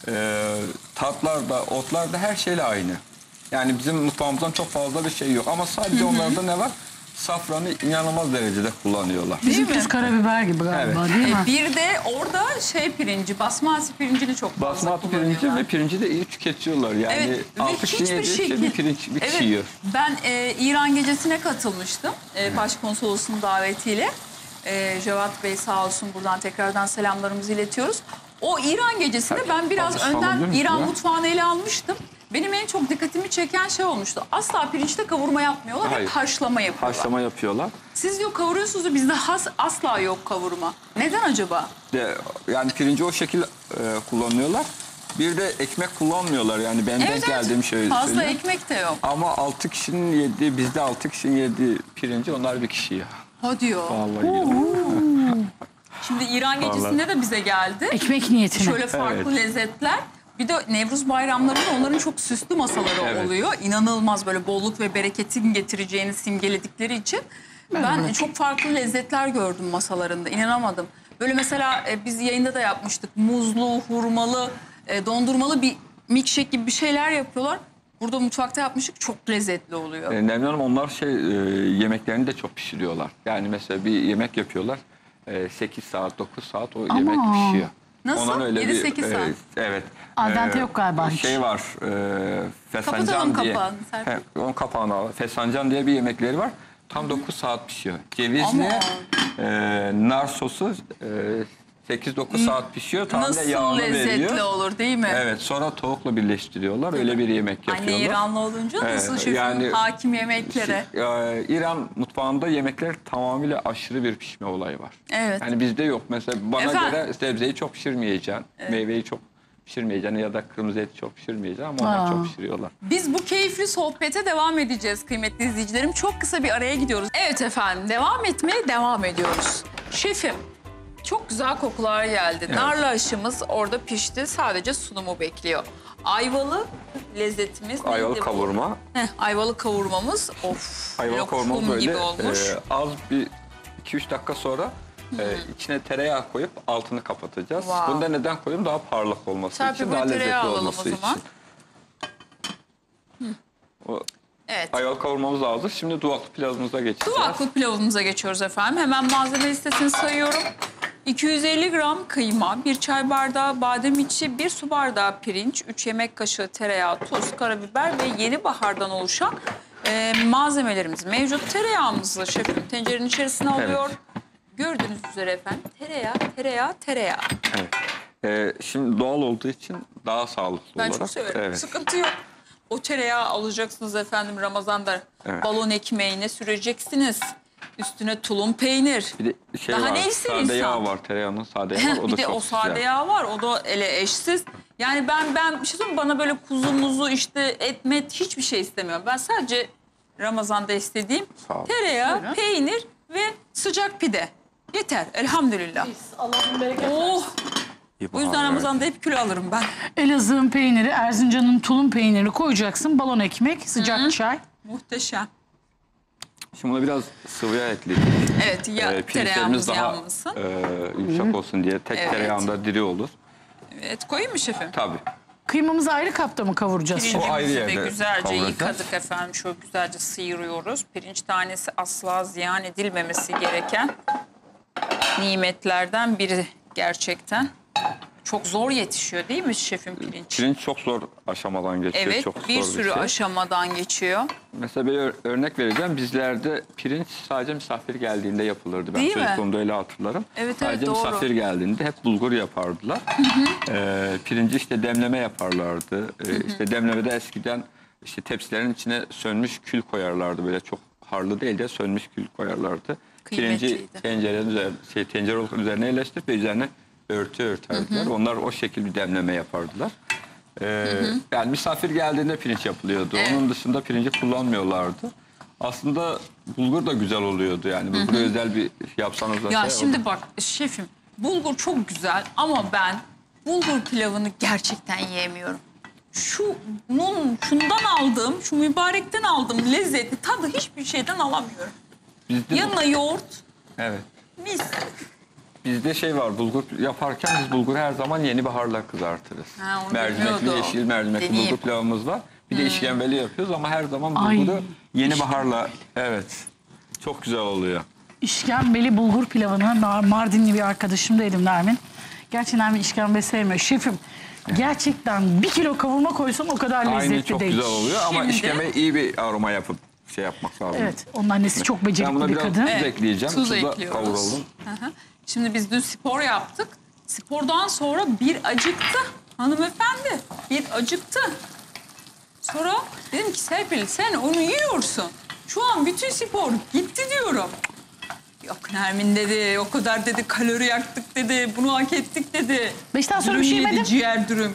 B: tatlar da, otlar da her şeyle aynı. Yani bizim mutfağımızdan çok fazla bir şey yok. Ama sadece onlarda ne var? Safranı inanılmaz derecede kullanıyorlar.
A: Değil
C: Bizim
A: mi?
C: tuz karabiber gibi galiba
B: Evet.
C: değil mi?
A: Bir de orada pirinci, basmati pirincini çok fazla
B: Basmati pirinci
A: kullanıyorlar.
B: ve pirinci de iyi tüketiyorlar. Yani
A: Evet ve
B: 6 kişinin
A: hiçbir
B: yediği şey
A: şekilde...
B: bir pirinç bir kişi
A: Evet,
B: yiyor.
A: ben İran gecesine katılmıştım. Başkonsolosun davetiyle. Cevat Bey sağ olsun, buradan tekrardan selamlarımızı iletiyoruz. O İran gecesinde ben biraz
B: Tabii,
A: önden
B: sağ olun,
A: İran
B: ya.
A: mutfağını ele almıştım. Benim en çok dikkatimi çeken şey olmuştu. Asla pirinçte kavurma yapmıyorlar, hep
B: Hayır.
A: haşlama yapıyorlar.
B: Haşlama yapıyorlar.
A: Siz diyor kavuruyorsunuz da bizde asla yok kavurma. Neden acaba?
B: Yani pirinci o şekilde kullanıyorlar. Bir de ekmek kullanmıyorlar. Yani ben denk geldiğim şey
A: fazla
B: söyleyeyim.
A: ekmek de yok.
B: Ama 6 kişinin yediği, bizde 6 kişinin yediği pirinci onlar bir kişi yiyor.
A: Ha diyor.
B: Vallahi.
A: Şimdi İran gecesinde de bize geldi.
C: Ekmek niyetine.
A: Şöyle farklı lezzetler. Bir de Nevruz bayramlarında onların çok süslü masaları
B: Evet.
A: oluyor. İnanılmaz, böyle bolluk ve bereketin getireceğini simgeledikleri için. Ben çok farklı lezzetler gördüm masalarında. İnanamadım. Böyle mesela biz yayında da yapmıştık. Muzlu, hurmalı, dondurmalı bir milkshake gibi bir şeyler yapıyorlar. Burada mutfakta yapmıştık. Çok lezzetli oluyor.
B: Nermin Hanım onlar yemeklerini de çok pişiriyorlar. Yani mesela bir yemek yapıyorlar. 8 saat, 9 saat o yemek pişiyor.
A: Nasıl?
B: Ondan öyle
A: 7-8 saat.
B: Evet.
C: Al dente yok galiba hiç.
B: Şey var.
A: Kapatalım
B: Fesancan diye.
A: kapağını, Serpil.
B: Onun kapağını al. Fesancan diye bir yemekleri var. Tam 9 saat pişiyor. Cevizli nar sosu 8-9 saat pişiyor. Tam da
A: Nasıl
B: yağını
A: lezzetli
B: veriyor.
A: olur değil mi?
B: Evet, sonra tavukla birleştiriyorlar. Öyle bir yemek yapıyorlar.
A: Anne İranlı olunca nasıl şefim
B: yani-
A: hakim yemeklere?
B: İran mutfağında yemekler tamamıyla aşırı bir pişme olayı var.
A: Evet.
B: Yani bizde yok. Mesela bana
A: Efendim?
B: göre sebzeyi çok pişirmeyeceksin. Meyveyi çok pişirmeyeceksin ya da kırmızı eti çok pişirmeyeceksin ama onlar çok pişiriyorlar.
A: Biz bu keyifli sohbete devam edeceğiz kıymetli izleyicilerim. Çok kısa bir araya gidiyoruz. Evet efendim, devam etmeye devam ediyoruz. Şefim, çok güzel kokular geldi. Narlı aşımız orada pişti. Sadece sunumu bekliyor. Ayvalı lezzetimiz
B: Ayvalı
A: neydi bu?
B: kavurma.
A: Ayvalı kavurmamız. Of,
B: Ayvalı kavurma
A: lokum
B: böyle
A: gibi olmuş.
B: az bir 2-3 dakika sonra içine tereyağı koyup altını kapatacağız.
A: Wow.
B: Bunda neden koyuyorum? Daha parlak olması
A: Serpil,
B: için,
A: bir
B: daha lezzetli
A: tereyağı alalım
B: olması
A: o zaman.
B: için.
A: Evet.
B: Ayvalı kavurmamız da hazır. Şimdi duvaklı pilavımıza geçeceğiz.
A: Duvaklı pilavımıza geçiyoruz efendim. Hemen malzeme listesini sayıyorum. 250 gram kıyma, 1 çay bardağı badem içi, 1 su bardağı pirinç, 3 yemek kaşığı tereyağı, tuz, karabiber ve yeni bahardan oluşan malzemelerimiz mevcut. Tereyağımızı şefim tencerenin içerisine alıyor. Gördüğünüz üzere efendim tereyağı.
B: Evet. Şimdi doğal olduğu için daha sağlıklı
A: Ben
B: olarak.
A: çok severim.
B: Evet.
A: Sıkıntı yok. O tereyağı alacaksınız efendim Ramazan'da.
B: Evet.
A: Balon ekmeğine süreceksiniz. Üstüne tulum peynir.
B: Bir de şey
A: Daha
B: var,
A: ne ister
B: sade
A: insan?
B: yağ var, tereyağının sade yağı var. O
A: Bir
B: da
A: de
B: çok
A: o sade
B: güzel.
A: yağ var. O da ele eşsiz. Yani ben bir şey söyleyeyim mi? Bana böyle kuzumuzu işte etmet hiçbir şey istemiyorum. Ben sadece Ramazan'da istediğim
B: Sağ ol.
A: tereyağı,
C: Buyurun.
A: peynir ve sıcak pide. Yeter elhamdülillah.
C: Allah'ın bereketi.
A: Oh,
B: İyi
A: bu yüzden
B: baharlar.
A: Ramazan'da hep kilo alırım ben.
C: Elazığ'ın peyniri, Erzincan'ın tulum peynirini koyacaksın. Balon ekmek, sıcak çay.
A: Muhteşem.
B: Şimdi buna biraz sıvı yağ ekleyeceğiz.
A: Evet ya
B: Pirinçlerimiz
A: tereyağımız
B: daha
A: yanmasın.
B: yumuşak olsun diye. Tek
A: Evet.
B: tereyağında diri olur.
A: Evet koyayım mı şefim?
B: Tabii.
C: Kıymamızı ayrı kapta mı kavuracağız?
B: O ayrı
A: Pirincimizi de
B: yerde
A: güzelce
B: kavuracağız.
A: yıkadık efendim. Şöyle güzelce sıyırıyoruz. Pirinç tanesi asla ziyan edilmemesi gereken nimetlerden biri gerçekten. Çok zor yetişiyor değil mi şefim pirinç?
B: Pirinç çok zor aşamadan geçiyor.
A: Evet,
B: çok
A: bir
B: zor
A: sürü
B: şey.
A: aşamadan geçiyor.
B: Mesela bir örnek vereceğim. Bizlerde pirinç sadece misafir geldiğinde yapılırdı. Ben
A: Değil mi?
B: çocukluğumda öyle hatırlarım.
A: Evet,
B: sadece
A: doğru.
B: misafir geldiğinde hep bulgur yapardılar. Pirinci işte demleme yaparlardı. İşte demlemede eskiden işte tepsilerin içine sönmüş kül koyarlardı. Böyle çok harlı değil de sönmüş kül koyarlarlardı. Pirinci
A: Kıymetliydi.
B: tencerenin üzerine, tencere üzerine yerleştirip ve üzerine örtü örterdiler. Onlar o şekilde bir demleme yapardılar. Yani misafir geldiğinde pirinç yapılıyordu.
A: Evet.
B: Onun dışında pirinci kullanmıyorlardı. Aslında bulgur da güzel oluyordu yani. Bulguru özel bir yapsanız da.
A: Ya şimdi bak şefim bulgur çok güzel ama ben bulgur pilavını gerçekten yiyemiyorum. Şundan aldığım, şu mübarekten aldığım lezzeti, tadı hiçbir şeyden alamıyorum.
B: Bizde,
A: Yanına yoğurt,
B: evet.
A: mis.
B: Bizde şey var, bulgur yaparken biz bulguru her zaman yeni baharla kızartırız.
A: Ha, onu
B: Mercimekli,
A: bilmiyordum.
B: yeşil mercimekli
A: Deneyeyim.
B: bulgur pilavımız var. Bir de işkembeli yapıyoruz ama her zaman
C: Ay.
B: bulguru yeni baharla, evet. Çok güzel oluyor.
C: İşkembeli bulgur pilavını Mardinli bir arkadaşım da yedim Nermin. Gerçi Nermin işkembe sevmiyor. Şefim gerçekten 1 kilo kavurma koysan o kadar lezzetli
B: Aynı çok
C: değil.
B: güzel oluyor ama
A: Şimdi-
B: işkembe iyi bir aroma yapıp şey yapmak lazım.
C: Evet, onun annesi çok
B: Ben
C: becerikli
B: buna
C: bir
B: biraz
C: kadın.
B: tuz ekleyeceğim.
A: Tuz
B: Tuzla
A: ekliyoruz.
B: kavuralım.
A: Hı hı. Şimdi biz dün spor yaptık. Spordan sonra bir acıktı hanımefendi. Bir acıktı. Sonra dedim ki Serpil sen onu yiyorsun. Şu an bütün spor gitti diyorum. Yok Nermin dedi, o kadar dedi kalori yaktık dedi, bunu hak ettik dedi.
C: 5'ten sonra
A: Dürüm
C: bir şey
A: yedi,
C: yemedim.
A: ciğer dürüm.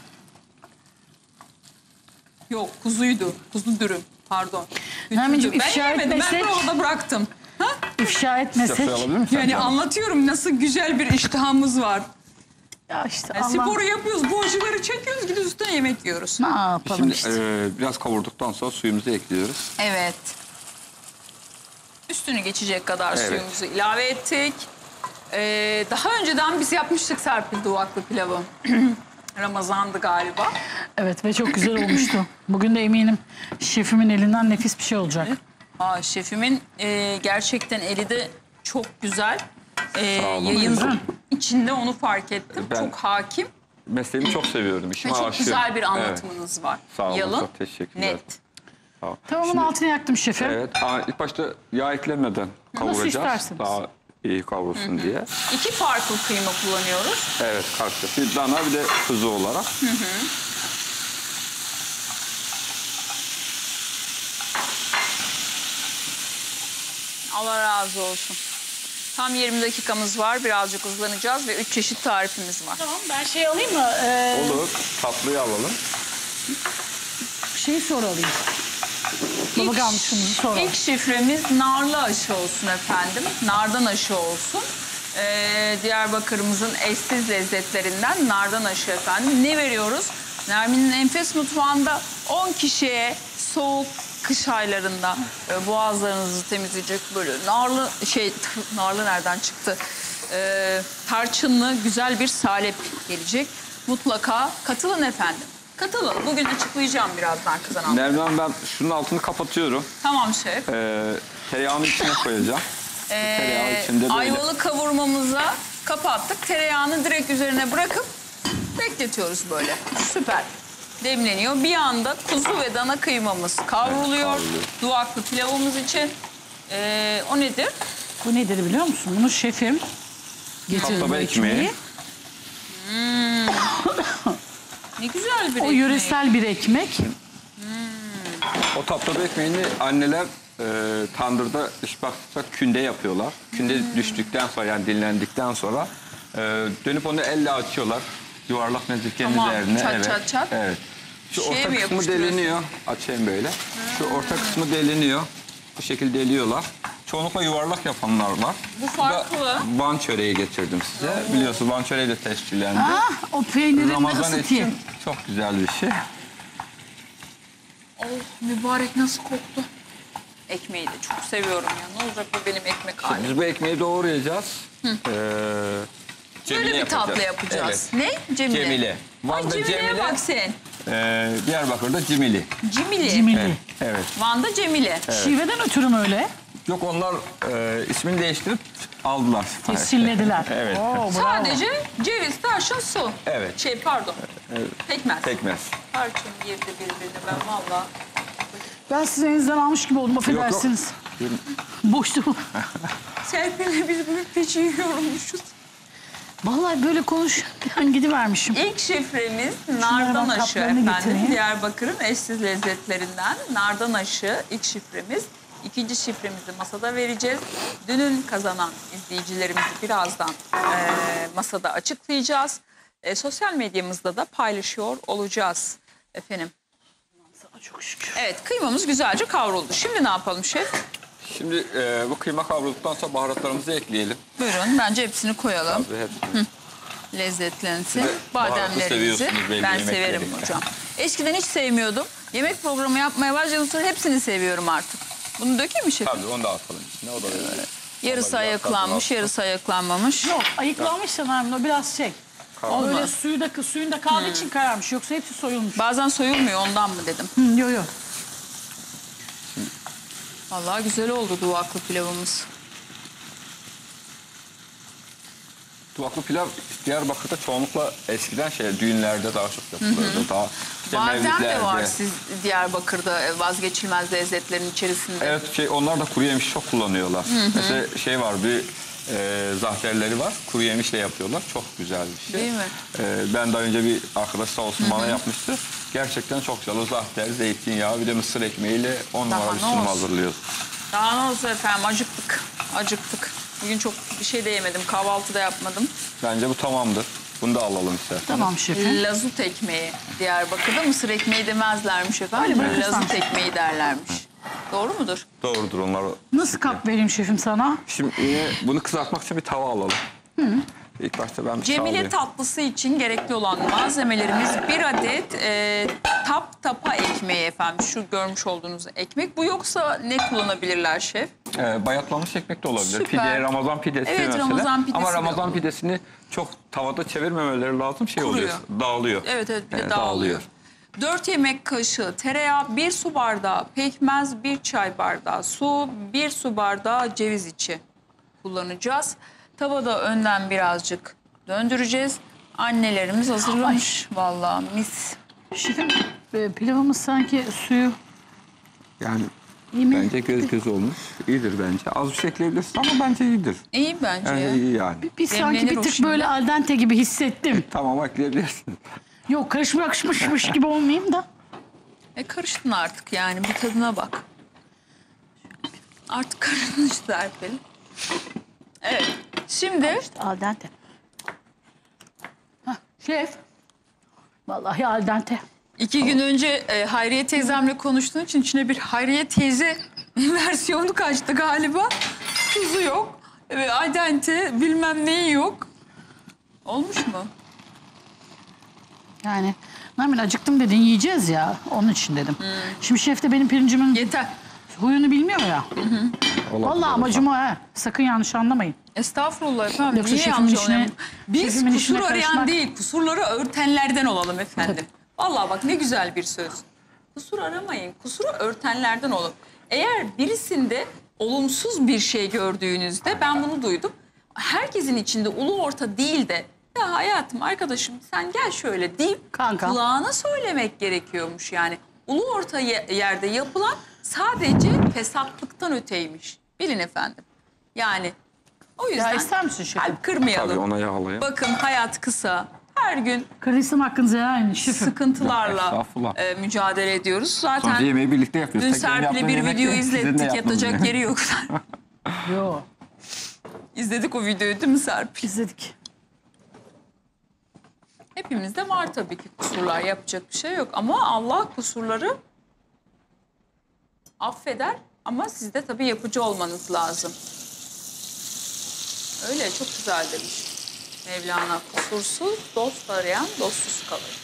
A: Yok kuzuydu, kuzu dürüm pardon.
C: Nermin'cim,
A: Ben
C: ifşa
A: yemedim, ben
C: etmesek-
A: orada bıraktım. Ha?
C: İfşa etmesek.
B: Şöyle alabilir misin?
A: Yani anlatıyorum nasıl güzel bir iştahımız var.
C: Ya işte
A: Yani
C: Allah
A: sporu yapıyoruz, bu acıları çekiyoruz, gidiyoruz üstüne yemek yiyoruz.
C: ne yapalım
B: Şimdi
C: işte.
B: biraz kavurduktan sonra suyumuzu ekliyoruz.
A: Evet. Üstünü geçecek kadar
B: Evet.
A: suyumuzu ilave ettik. Daha önceden biz yapmıştık Serpil duvaklı pilavı. Ramazan'dı galiba.
C: Evet ve çok güzel olmuştu. Bugün de eminim şefimin elinden nefis bir şey olacak.
A: Şefimin gerçekten eli de çok güzel.
B: olun.
A: Yayının
C: Buyurun.
A: içinde onu fark ettim.
B: Ben-
A: Çok hakim
B: Mesleğimi çok seviyorum.
A: ve
B: İşime
A: çok
B: aşığım.
A: güzel bir
B: Evet.
A: anlatımınız var.
B: Sağ olun,
A: Yalın,
B: çok teşekkürler.
A: net.
C: Tavamın
B: Şimdi-
C: altını yaktım şefim.
B: Evet. İlk başta yağ eklemeden kavuracağız.
C: isterseniz.
B: Daha iyi kavrulsun diye.
A: İki farklı kıyma kullanıyoruz.
B: Evet, karşı. Bir dana bir de kuzu olarak.
A: Allah razı olsun. Tam 20 dakikamız var. Birazcık hızlanacağız ve 3 çeşit tarifimiz var.
C: Tamam ben şey alayım mı?
B: Olur. Tatlıyı alalım.
C: Şeyi sonra alayım. Baba kalmışımızı sonra.
A: İlk şifremiz narlı aşı olsun efendim. Nardan aşı olsun. Diyarbakır'ımızın eşsiz lezzetlerinden nardan aşı efendim. Ne veriyoruz? Nermin'in Enfes Mutfağı'nda 10 kişiye soğuk kış aylarında boğazlarınızı temizleyecek böyle narlı narlı nereden çıktı? Tarçınlı güzel bir salep gelecek. Mutlaka katılın efendim. Katılın. Bugün açıklayacağım birazdan kazananları.
B: Nermin, ben şunun altını kapatıyorum.
A: Tamam şef.
B: Tereyağını içine koyacağım. Tereyağı içinde böyle.
A: Ayvalı kavurmamıza kapattık. Tereyağını direkt üzerine bırakıp bekletiyoruz böyle. Süper. Demleniyor. Bir anda kuzu ve dana kıymamız kavruluyor.
B: Evet, kavruluyor.
A: Duvaklı pilavımız için. O nedir?
C: Bu nedir biliyor musun? Bunu şefim getirdi bu
B: Kaplama ekmeği.
C: ekmeği.
A: Ne güzel bir
C: O
A: ekmek.
C: yöresel bir ekmek.
B: O tatlama ekmeğini anneler tandırda ışbakta künde yapıyorlar. Künde düştükten sonra yani dinlendikten sonra dönüp onu elle açıyorlar. yuvarlak mezirkenin
A: Tamam,
B: üzerine.
A: çat
B: evet.
A: çat çat.
B: Evet. Şu
A: Şeye
B: orta
A: mi
B: kısmı
A: yapıştırıyorsun?
B: deliniyor. Açayım böyle. Şu orta kısmı deliniyor. Bu şekilde deliyorlar. Çoğunlukla yuvarlak yapanlar var.
A: Bu farklı.
B: Da Van çöreği getirdim size. Biliyorsunuz Van çöreği de tescillendi.
C: Ah, o peynirini
B: Ramazan
C: ısıtayım.
B: için çok güzel bir şey.
A: Oh, mübarek nasıl koktu. Ekmeği de çok seviyorum ya. Ne olacak bu benim ekmek halim.
B: Biz bu ekmeği doğrayacağız.
A: Böyle bir tatlı yapacağız.
B: Evet.
A: Ne? Cemile.
B: Cemile.
A: Ay
B: Van'da
A: Cemile'ye
B: Cemile,
A: bak sen.
B: Diyarbakır'da Cimili.
A: Cimili.
C: Cimili.
B: Evet.
A: Van'da Cemile.
C: Şiveden ötürü mü öyle?
B: Yok onlar ismini değiştirip aldılar.
C: Tescillediler.
B: Evet.
C: Oo, bravo.
A: Sadece ceviz, tarçın, su.
B: Evet.
A: Pardon. Pekmez.
B: Pekmez.
A: Tarçın girdi birbirine ben valla.
C: Ben sizin elinizden almış gibi oldum, affedersiniz. Boşluğum.
A: Serpil'le biz mülteci yiyormuşuz.
C: Vallahi böyle konuşurken gidivermişim.
A: İlk şifremiz
C: Şunlara
A: nardan
C: bak,
A: aşı
C: kaplarını
A: efendim.
C: getireyim.
A: Diyarbakır'ın eşsiz lezzetlerinden nardan aşı ilk şifremiz. İkinci şifremizi masada vereceğiz. Dünün kazanan izleyicilerimizi birazdan masada açıklayacağız. Sosyal medyamızda da paylaşıyor olacağız efendim.
C: Sana çok şükür.
A: Evet, kıymamız güzelce kavruldu. Şimdi ne yapalım şef?
B: Şimdi bu kıyma kavrulduktan sonra baharatlarımızı ekleyelim.
A: Buyurun, bence hepsini koyalım.
B: Tabii hepsini.
A: Lezzetlensin.
B: Siz de baharatlı
A: Bademlerimizi
B: seviyorsunuz belli
A: ben
B: yemekleri.
A: severim hocam. Eskiden hiç sevmiyordum. Yemek programı yapmaya başladım sonra hepsini seviyorum artık. Bunu dökeyim mi şefim?
B: Tabii onu da atalım. Ne o da böyle.
A: Yarısı
B: Vallahi
A: ayıklanmış,
B: biraz
A: yarısı ayıklanmamış.
C: Yok, ayıklanmış sanırım o biraz şey. O
A: Olmaz.
C: böyle suyunda kaldığı için kararmış. Yoksa hepsi soyulmuş.
A: Bazen soyulmuyor ondan mı dedim.
C: Yok yok.
A: Vallahi güzel oldu duvaklı pilavımız.
B: Duvaklı pilav Diyarbakır'da çoğunlukla eskiden düğünlerde daha çok yapılıyordu. Daha işte
A: Badem de
B: mevlitlerde.
A: var siz Diyarbakır'da vazgeçilmez lezzetlerin içerisinde.
B: Evet onlar da kuru yemiş çok kullanıyorlar. Mesela var bir zahterleri var. Kuru yemişle yapıyorlar. Çok güzel bir şey.
A: Değil mi?
B: Ben daha önce bir arkadaş sağ olsun bana yapmıştı. Gerçekten çok güzel. O zahter, zeytinyağı bir de mısır ekmeğiyle 10
A: Daha
B: numara bir
A: ne
B: sunum
A: olsun?
B: hazırlıyoruz.
A: Daha ne olsun efendim acıktık. Acıktık. Bugün çok bir şey de yemedim. Kahvaltı da yapmadım.
B: Bence bu tamamdır. Bunu da alalım istersen.
C: Tamam şefim.
A: Lazut ekmeği. Diyarbakır'da mısır ekmeği demezlermiş
C: Öyle
A: efendim.
C: bırakırsan.
A: Lazut ekmeği derlermiş. Doğru mudur?
B: Doğrudur onlar.
C: Nasıl kap vereyim şefim sana?
B: Şimdi yine bunu kızartmak için bir tava alalım. İlk başta ben bir
A: Cemile
B: alayım.
A: tatlısı için gerekli olan malzemelerimiz bir adet tapa ekmeği efendim. Şu görmüş olduğunuz ekmek. Bu yoksa ne kullanabilirler şef?
B: Bayatlanmış ekmek de olabilir.
A: Süper.
B: Pide, Ramazan pidesi
A: Evet,
B: mesela.
A: Ramazan pidesi
B: Ama
A: de
B: Ramazan
A: olur.
B: pidesini çok tavada çevirmemeleri lazım.
A: Kuruyor.
B: Oluyor, dağılıyor.
A: Evet bir de
B: Evet,
A: dağılıyor. 4 yemek kaşığı tereyağı, 1 su bardağı pekmez, 1 çay bardağı su, 1 su bardağı ceviz içi kullanacağız. Tavada önden birazcık döndüreceğiz. Annelerimiz hazırlamış. Vallahi mis.
C: Şefim pilavımız sanki suyu
B: Yani
C: iyi mi?
B: bence göz olmuş. İyidir bence. Az bir şey ekleyebilirsin ama bence iyidir.
A: İyi bence ya.
B: Bence iyi yani.
C: Bir sanki
A: Demlenir
C: bir
A: o
C: tık
A: şimdi.
C: böyle al dente gibi hissettim.
B: Tamam ekleyebilirsin.
C: Yok karışmışmış gibi olmayayım da.
A: Karıştın artık yani bir tadına bak. Artık karıştın işte Serpil. Evet. Şimdi
C: Al dente. Hah, şef. Vallahi al dente.
A: 2 gün önce Hayriye teyzemle konuştuğun için içine bir Hayriye teyze versiyonu kaçtı galiba. Tuzu yok. Al dente bilmem neyi yok. Olmuş mu?
C: Yani Nermin acıktım dedin yiyeceğiz ya onun için dedim. Şimdi şef de benim pirincimin
A: Yeter.
C: huyunu bilmiyor ya.
B: Olabilir.
C: Vallahi amacım o ha. Sakın yanlış anlamayın.
A: Estağfurullah efendim.
C: Yoksa
A: Niye
C: şefimin
A: yanlış
C: işine-
A: olalım? Biz
C: şefimin
A: kusur
C: işine
A: arayan
C: karışmak-
A: değil, kusurları örtenlerden olalım efendim. Vallahi bak ne güzel bir söz. Kusur aramayın, kusuru örtenlerden olun. Eğer birisinde olumsuz bir şey gördüğünüzde, ben bunu duydum. Herkesin içinde ulu orta değil de, ya hayatım, arkadaşım sen gel şöyle deyip
C: Kanka.
A: kulağına söylemek gerekiyormuş yani. Ulu orta yerde yapılan sadece fesatlıktan öteymiş. Bilin efendim. Yani o yüzden
C: Ya ister misin şefim?
A: kalp kırmayalım.
B: Tabii ona yağlayayım.
A: Bakın hayat kısa. Her gün
C: Kırıysam hakkınızı helal şefim.
A: sıkıntılarla
B: Estağfurullah.
A: mücadele ediyoruz.
B: Sonra
A: Zaten
B: yemeği birlikte yapıyoruz.
A: dün
B: Tek benim
A: Serpil'e
B: yaptığım
A: bir
B: yemek
A: video
B: yok, sizin de
A: izlettik.
B: yaptığınız
A: Yatacak
B: yemek.
A: yeri yok.
C: Yo
A: İzledik o videoyu değil mi Serpil?
C: izledik.
A: Hepimizde var tabii ki kusurlar, yapacak bir şey yok. Ama Allah kusurları affeder ama siz de tabii yapıcı olmanız lazım. Öyle çok güzel demiş Mevlana. Kusursuz dost arayan dostsuz kalır.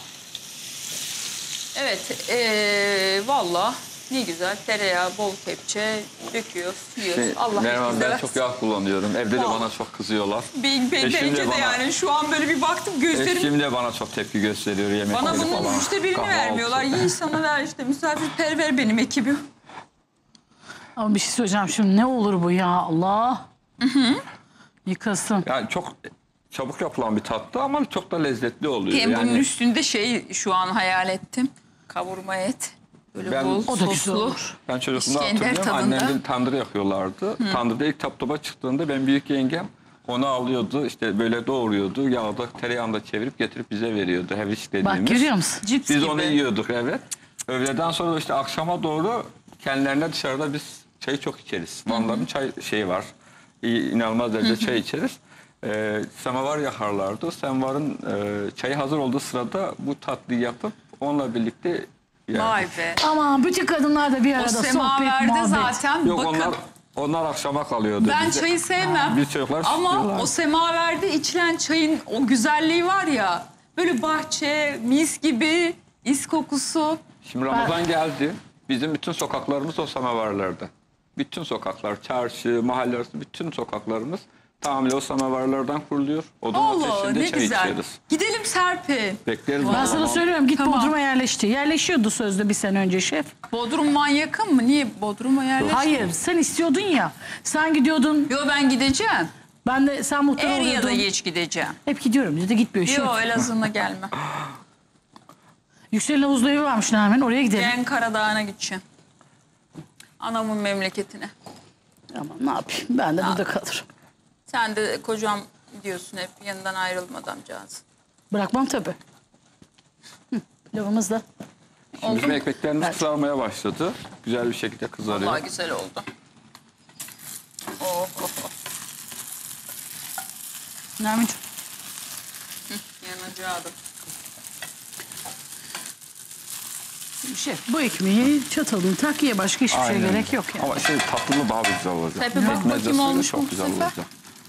A: Evet, valla ne güzel tereyağı, bol kepçe döküyoruz, yiyoruz. Allah
B: Merhaba,
A: hepimize
B: ben
A: versin.
B: çok yağ kullanıyorum. Evde de
A: Vallahi.
B: bana çok kızıyorlar.
A: Benimki de
B: bana-
A: yani şu an böyle bir baktım gözlerim.
B: Eşim de bana çok tepki gösteriyor yemekleri
A: Bana
B: falan.
A: bunun 3'te 1'ini
B: Kahvaltı.
A: vermiyorlar. Yiyin sana ver işte misafirperver benim ekibim.
C: Ama bir şey söyleyeceğim şimdi, ne olur bu ya Allah. Yıkasın.
B: Yani çok çabuk yapılan bir tatlı ama çok da lezzetli oluyor.
A: Hem bunun
B: Yani
A: üstünde şey şu an hayal ettim. Kavurma et. Böyle
B: Ben-
A: bol
C: O da güzel
A: soslu.
C: olur.
B: ben çocukluğumda
A: İskender
B: hatırlıyorum,
A: tadında.
B: annemden tandır yakıyorlardı. Tandırda ilk taptoba çıktığında ben büyük yengem onu alıyordu, işte böyle doğruyordu, yağda tereyağında çevirip getirip bize veriyordu. Heviç dediğimiz.
C: Bak görüyor musun?
A: Cips
B: Biz
A: gibi.
B: onu yiyorduk, evet. Öğleden sonra işte akşama doğru kendilerine dışarıda biz çayı çok içeriz. Vanların çay şeyi var. İnanılmaz derece çay içeriz. Semavar yakarlardı. Semavarın çayı hazır olduğu sırada bu tatlıyı yapıp onunla birlikte yerdik.
A: Vay be.
C: Ama bütün kadınlar da bir
A: O
C: arada sohbet,
A: semaverde
C: muhabbet.
A: zaten
B: Yok
A: bakın.
B: onlar akşama kalıyordu.
A: Ben
B: Bize-
A: çayı sevmem.
B: Biz çocuklar
A: Ama
B: istiyorlar.
A: o semaverde içilen çayın o güzelliği var ya. Böyle bahçe, mis gibi, is kokusu.
B: Şimdi Ramazan geldi. Bizim bütün sokaklarımız o semavarlarda. Bütün sokaklar, çarşı, mahalle arası bütün sokaklarımız tamamıyla o semavarlardan kuruluyor. Odun
A: Allah
B: ateşinde
A: ne
B: çay
A: güzel.
B: içiyoruz.
A: Gidelim Serpil.
B: Bekleriz.
C: Ben sana söylüyorum, git
A: Tamam.
C: Bodrum'a yerleşti. Yerleşiyordu sözde bir sene önce şef.
A: Bodrum'dan yakın mı? Niye Bodrum'a yerleştin?
C: Hayır, sen istiyordun ya. Sen gidiyordun.
A: Yo ben gideceğim.
C: Ben de sen muhtar
A: Er ya
C: oluyordun.
A: da geç gideceğim.
C: Hep gidiyorum dedi, gitmiyor şef.
A: Yo Elazığ'a gelme.
C: Yüksel'in havuzlu evi varmış hemen, oraya gidelim.
A: Ben Karadağ'a gideceğim. Anamın memleketine.
C: Ama ne yapayım, ben de burada kalırım.
A: Sen de kocam diyorsun hep yanından ayrılma adamcağız.
C: Bırakmam tabii. Pilavımız da.
B: Şimdi bizim
A: Oldu mu?
B: ekmeklerimiz
C: Evet.
B: kızarmaya başladı. Güzel bir şekilde kızarıyor.
A: Vallahi güzel oldu. Oh, oh, oh.
C: Nermin'ciğim.
A: Yanacaktım.
C: Şef, bu ekmeği çatalını tak ye, başka hiçbir şeye
B: Aynen.
C: gerek yok yani.
B: Ama tatlı daha güzel olacak.
A: Serpil, bak
B: Pekmezle
A: bakayım
B: suyu
A: olmuş
B: çok
A: mu bu
B: güzel
A: sefer?
B: olacak.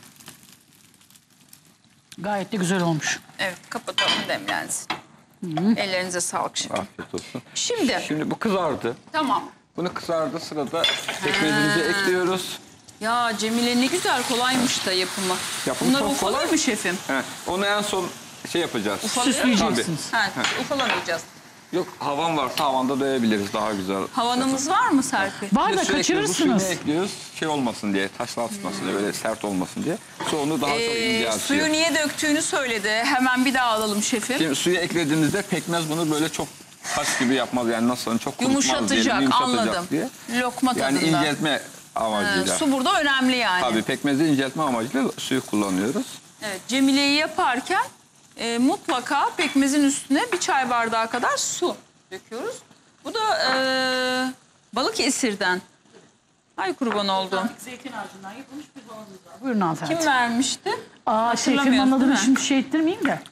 C: Gayet de güzel olmuş.
A: Evet kapatalım demlensin. Ellerinize sağlık şimdi.
B: Afiyet olsun.
A: Şimdi
B: Bu kızardı.
A: tamam.
B: Bunu kızardığı sırada pekmezimizi ekliyoruz.
A: Ya Cemile ne güzel kolaymış da yapımı.
B: Yapımı
A: Bunlar
B: çok
A: ufalar
B: kolay.
A: mı şefim?
B: He, onu en son şey yapacağız.
C: Süsleyeceksiniz.
A: Ha, ufalamayacağız.
B: Yok havan varsa havanda dayayabiliriz daha güzel.
A: Havanımız var mı Serpil?
C: Var da
B: Sürekli bu
C: kaçırırsınız.
B: suyunu ekliyoruz şey olmasın diye, taşlar tutmasın diye, böyle sert olmasın diye. Sonra onu daha çok ince
A: Suyu
B: açıyor.
A: niye döktüğünü söyledi. Hemen bir daha alalım şefim.
B: Şimdi suyu eklediğimizde pekmez bunu böyle çok taş gibi yapmaz, yani nasıl çok kurutmaz diyelim,
A: Yumuşatacak, anladım.
B: diye.
A: Lokma
B: Yani
A: tadında.
B: inceltme amacıyla.
A: Su burada önemli yani.
B: Tabii pekmezi inceltme amacıyla suyu kullanıyoruz.
A: Evet, Cemile'yi yaparken mutlaka pekmezin üstüne bir çay bardağı kadar su döküyoruz. Bu da Balıkesir'den. Ay kurban oldum.
C: Zeytin ağacından yapılmış bir balonumuz var. Buyurun hanımefendi.
A: Kim vermişti?
C: Aa, şefin
A: Hatırlamıyorsun,
C: adını
A: değil mi?
C: şimdi şey ettirmeyeyim de.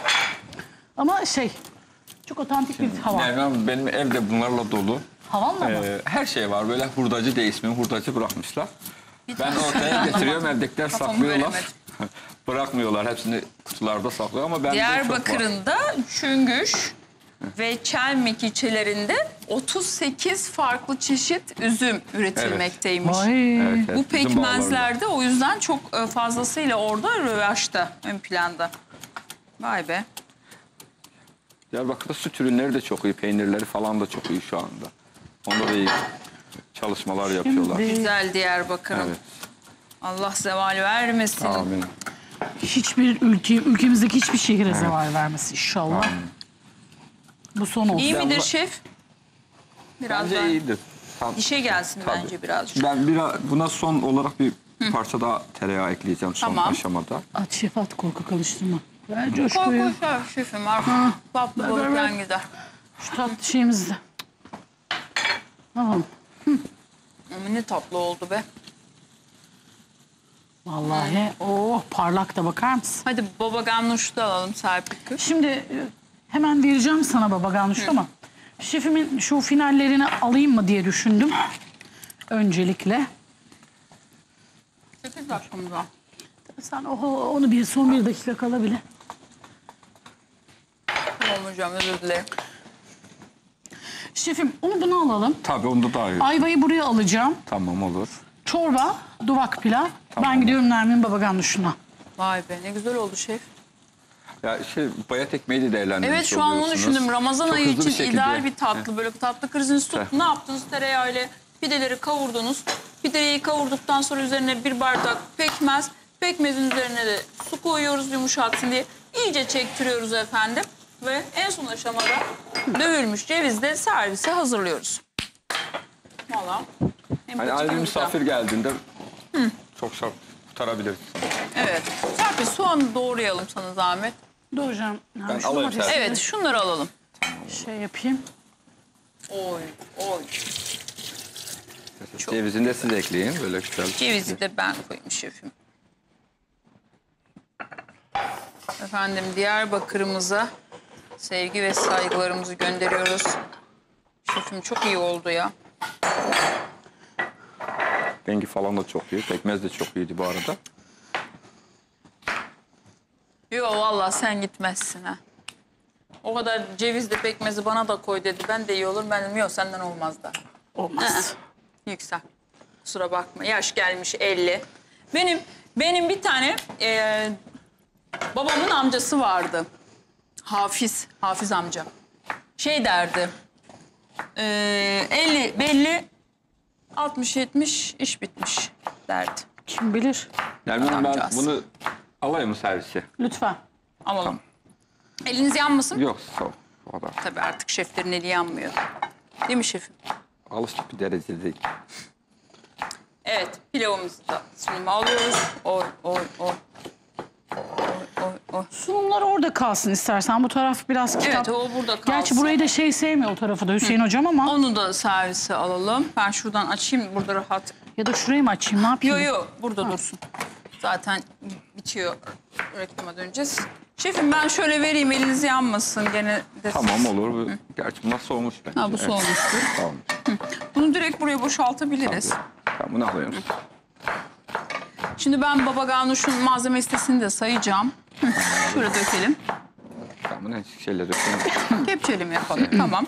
C: Ama çok otantik bir hava.
B: Yani benim evde bunlarla dolu.
C: Havanla mı?
B: Her şey var, böyle hurdacı diye ismini hurdacı bırakmışlar. Ben ortaya getiriyorum, evdekiler
A: Kafamı
B: saklıyorlar.
A: veremedim.
B: Bırakmıyorlar, hepsini kutularda saklıyor ama ben
A: Diyarbakır'ın da Çüngüş ve Çelmik ilçelerinde 38 farklı çeşit üzüm üretilmekteymiş.
C: Vay.
A: Bu pekmezlerde o yüzden çok fazlasıyla orada rövaşta, ön planda. Vay be.
B: Diyarbakır'da süt ürünleri de çok iyi, peynirleri falan da çok iyi şu anda. Onda da iyi çalışmalar yapıyorlar.
A: Güzel Diyarbakır'ın.
B: Evet.
A: Allah zeval vermesin.
B: Amin.
C: Hiçbir ülkemizdeki hiçbir şehire zeval vermesin inşallah. Bu son olsun.
A: İyi
B: Ben
A: midir
B: buna-
A: şef? Biraz
B: Bence
A: daha
B: iyidir.
A: dişe gelsin
B: Tabii.
A: bence birazcık.
B: Ben buna son olarak bir parça daha tereyağı ekleyeceğim son
A: Tamam.
B: aşamada.
C: At şef at, korku kalıştırma. Ver
A: Koy
C: coşkuyu.
A: koy şefim artık. Tatlı
C: ver,
A: balıktan gider.
C: Şu tatlı şeyimizi de. Tamam.
A: Ama ne tatlı oldu be.
C: Vallahi oh parlak da bakar mısın?
A: Hadi baba ganuşu da alalım Serpil.
C: Şimdi hemen vereceğim sana baba ganuşu ama şefimin şu finallerini alayım mı diye düşündüm. Öncelikle.
A: 8 dakikamız var.
C: Sen onu bir son 1 dakika kala bile.
A: Tamam hocam, özür dilerim.
C: Şefim onu bunu alalım.
B: Tabii onda daha iyi.
C: Ayvayı buraya alacağım.
B: Tamam olur.
C: Çorba, duvak pilav.
B: Tamam.
C: Ben gidiyorum Nermin baba ganuşuna.
A: Vay be, ne güzel oldu şef.
B: Ya bayat ekmeği de değerlendirmiş
A: Evet, şu an onu
B: oluyorsunuz.
A: düşündüm. Ramazan
B: Çok
A: ayı
B: hızlı bir
A: için
B: şekilde.
A: ideal bir tatlı. Böyle tatlı kriziniz tuttu. Ne yaptınız? Tereyağıyla pideleri kavurdunuz. Pideyi kavurduktan sonra üzerine 1 bardak pekmez. Pekmezin üzerine de su koyuyoruz yumuşatsın diye. İyice çektiriyoruz efendim. Ve en son aşamada dövülmüş cevizle servise hazırlıyoruz. Valla.
B: Hani aile bir misafir geldiğinde çok kurtarabiliriz.
A: Evet. Serpil, soğanı doğrayalım sana zahmet.
C: Doğrayacağım.
B: Ben alayım sen.
A: Evet, şunları alalım.
C: Şey yapayım.
A: Oy, oy.
B: Cevizini de siz ekleyin böyle güzel.
A: Cevizi de ben koyayım şefim. Efendim, Diyarbakır'ımıza sevgi ve saygılarımızı gönderiyoruz. Şefim çok iyi oldu ya.
B: Rengi falan da çok iyi. Pekmez de çok iyiydi bu arada.
A: Yo vallahi sen gitmezsin ha. O kadar cevizli pekmezi bana da koy dedi. Ben de iyi olur. Ben dedim yok, senden olmaz da.
C: Olmaz.
A: Yüksel. Kusura bakma. Yaş gelmiş 50. Benim bir tane babamın amcası vardı. Hafiz amca. Şey derdi. 50 belli 60-70 iş bitmiş derdi.
C: Kim bilir?
B: Nermin Hanım, ben
A: Yapacağız.
B: bunu alayım mı servise?
C: Lütfen.
A: Alalım. Eliniz yanmasın.
B: Yok sağ ol. O da
A: Tabii artık şeflerin eli yanmıyor. Değil mi şefim?
B: alışık bir derece değil.
A: Evet, pilavımızı da sunuma alıyoruz. Oy, oy, oy. Oy, oy.
C: Sunumlar orada kalsın istersen. Bu taraf biraz kitap.
A: Evet, o burada kalsın.
C: Gerçi burayı da sevmiyor o tarafı da Hüseyin hocam ama.
A: Onu da servise alalım. Ben şuradan açayım, burada rahat.
C: Ya da şurayı mı açayım, ne yapayım?
A: Yo, burada dursun. Zaten bitiyor, reklama döneceğiz. Şefim, ben şöyle vereyim, eliniz yanmasın gene de.
B: Tamam olur. Gerçi bunlar soğumuş bence.
A: Ha, bu soğumuştur.
B: Tamam.
A: Bunu direkt buraya boşaltabiliriz.
B: Tamam bunu alıyorum.
A: Şimdi ben baba ganuşun malzeme listesini de sayacağım. Şöyle dökelim.
B: Tamam bunu şeyle dökeyim.
A: Kepçelim yapalım. Tamam.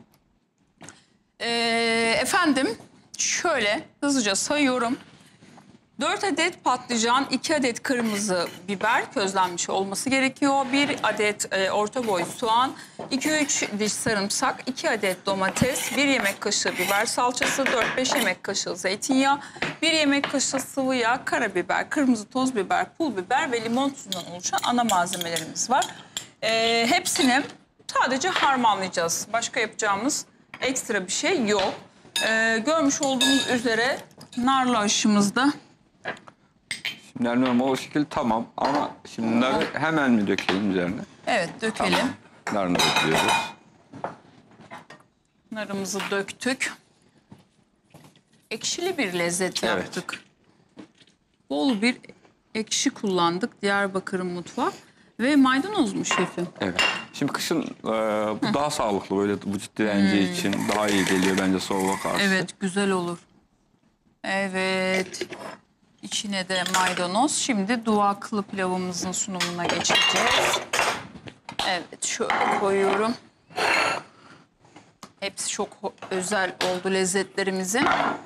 A: Efendim şöyle hızlıca sayıyorum. 4 adet patlıcan, 2 adet kırmızı biber közlenmiş olması gerekiyor. 1 adet orta boy soğan, 2-3 diş sarımsak, 2 adet domates, 1 yemek kaşığı biber salçası, 4-5 yemek kaşığı zeytinyağı, 1 yemek kaşığı sıvı yağ, karabiber, kırmızı toz biber, pul biber ve limon tuzundan oluşan ana malzemelerimiz var. Hepsini sadece harmanlayacağız. Başka yapacağımız ekstra bir şey yok. Görmüş olduğunuz üzere narlı aşımızda.
B: Şimdi Nermin Hanım o şekilde tamam ama şimdi narı hemen mi dökelim üzerine?
A: Evet, dökelim.
B: Tamam. Narını döküyoruz.
A: Narımızı döktük. Ekşili bir lezzet
B: Evet.
A: yaptık. Bol bir ekşi kullandık, Diyarbakır'ın mutfağı. Ve maydanoz mu şefim?
B: Evet. Şimdi kışın bu daha sağlıklı, böyle vücut direnci için daha iyi geliyor bence soğuğa karşı.
A: Evet, güzel olur. Evet. İçine de maydanoz. Şimdi duvaklı pilavımızın sunumuna geçeceğiz. Evet, şöyle koyuyorum. Hepsi çok özel oldu lezzetlerimizin.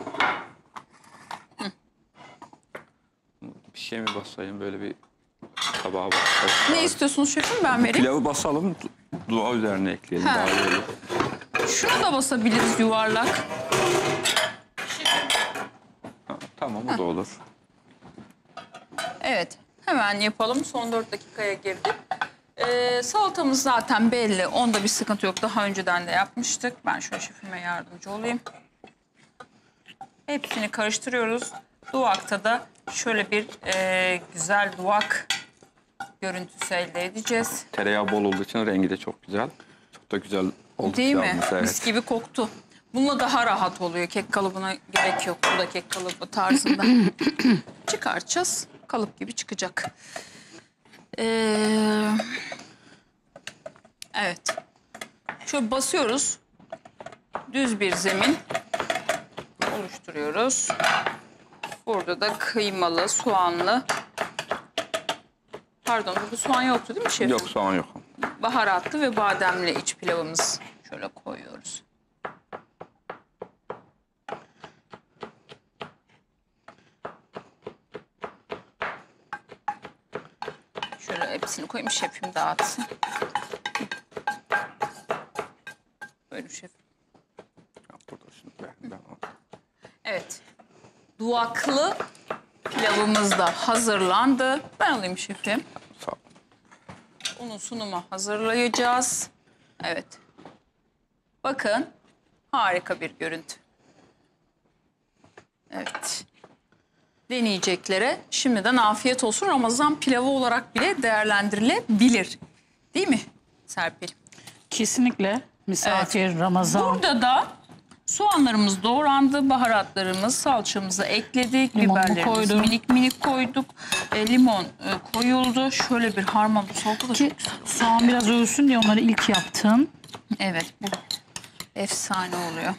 B: Bir şey mi basayım, böyle bir tabağa basayım.
A: Ne istiyorsunuz şefim, ben vereyim?
B: Pilavı basalım, dua üzerine ekleyelim.
A: Ha.
B: Daha iyi olur.
A: Şunu da basabiliriz yuvarlak.
B: Ha, tamam o da olur.
A: Evet, hemen yapalım. Son 4 dakikaya girdik. Salatamız zaten belli. Onda bir sıkıntı yok. Daha önceden de yapmıştık. Ben şöyle şefime yardımcı olayım. Hepsini karıştırıyoruz. Duvakta da şöyle bir güzel duvak görüntüsü elde edeceğiz.
B: Tereyağı bol olduğu için rengi de çok güzel. Çok da güzel oldu.
A: Değil mi?
B: pilavımız, evet.
A: Mis gibi koktu. Bununla daha rahat oluyor. Kek kalıbına gerek yok. Bu da kek kalıbı tarzında. Çıkartacağız. kalıp gibi çıkacak. Evet. Şöyle basıyoruz. Düz bir zemin oluşturuyoruz. Burada da kıymalı, soğanlı. Pardon, burada soğan yoktu değil mi şefim?
B: Yok, soğan yok.
A: Baharatlı ve bademli iç pilavımız. Şöyle koyuyoruz. Şöyle hepsini koyayım, şefim dağıtsın. Buyurun şefim.
B: Burada şimdi ben
A: Evet. Duvaklı pilavımız da hazırlandı. Ben alayım şefim.
B: sağ ol.
A: Onun sunumu hazırlayacağız. Evet. Bakın. Harika bir görüntü. Evet. Deneyeceklere şimdiden afiyet olsun. Ramazan pilavı olarak bile değerlendirilebilir. Değil mi Serpil?
C: Kesinlikle misafir, Ramazan.
A: Burada da soğanlarımız doğrandı, baharatlarımız, salçamızı ekledik,
C: Limonunu
A: biberlerimizi
C: koydum.
A: minik minik koyduk, limon koyuldu. Şöyle bir harmanlı salata da
C: Ki
A: çok güzel.
C: soğan biraz ölsün diye onları ilk yaptım.
A: Evet, bu efsane oluyor.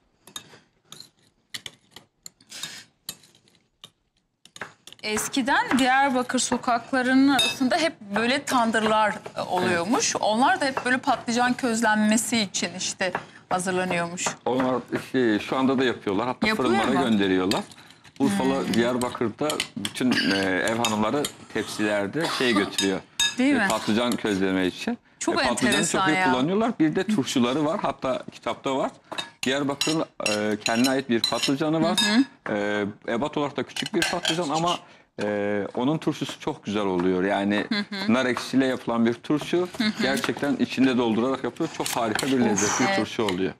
A: Eskiden Diyarbakır sokaklarının arasında hep böyle tandırlar oluyormuş. Onlar da hep böyle patlıcan közlenmesi için işte hazırlanıyormuş.
B: Onlar şu anda da yapıyorlar. Hatta
A: Yapılıyor
B: fırınlara
A: mu?
B: gönderiyorlar. Urfalı, Diyarbakır'da bütün ev hanımları tepsilerde götürüyor.
A: Değil mi?
B: Patlıcan közleme için.
A: Çok
B: Patlıcanı
A: enteresan
B: çok iyi
A: ya.
B: kullanıyorlar. Bir de turşuları var. Hatta kitapta var. Diyarbakır'ın kendine ait bir patlıcanı var. Ebat olarak da küçük bir patlıcan ama onun turşusu çok güzel oluyor. Yani nar ekşisiyle yapılan bir turşu. Gerçekten içinde doldurarak yapıyor. Çok harika bir lezzetli
A: evet.
B: turşu oluyor.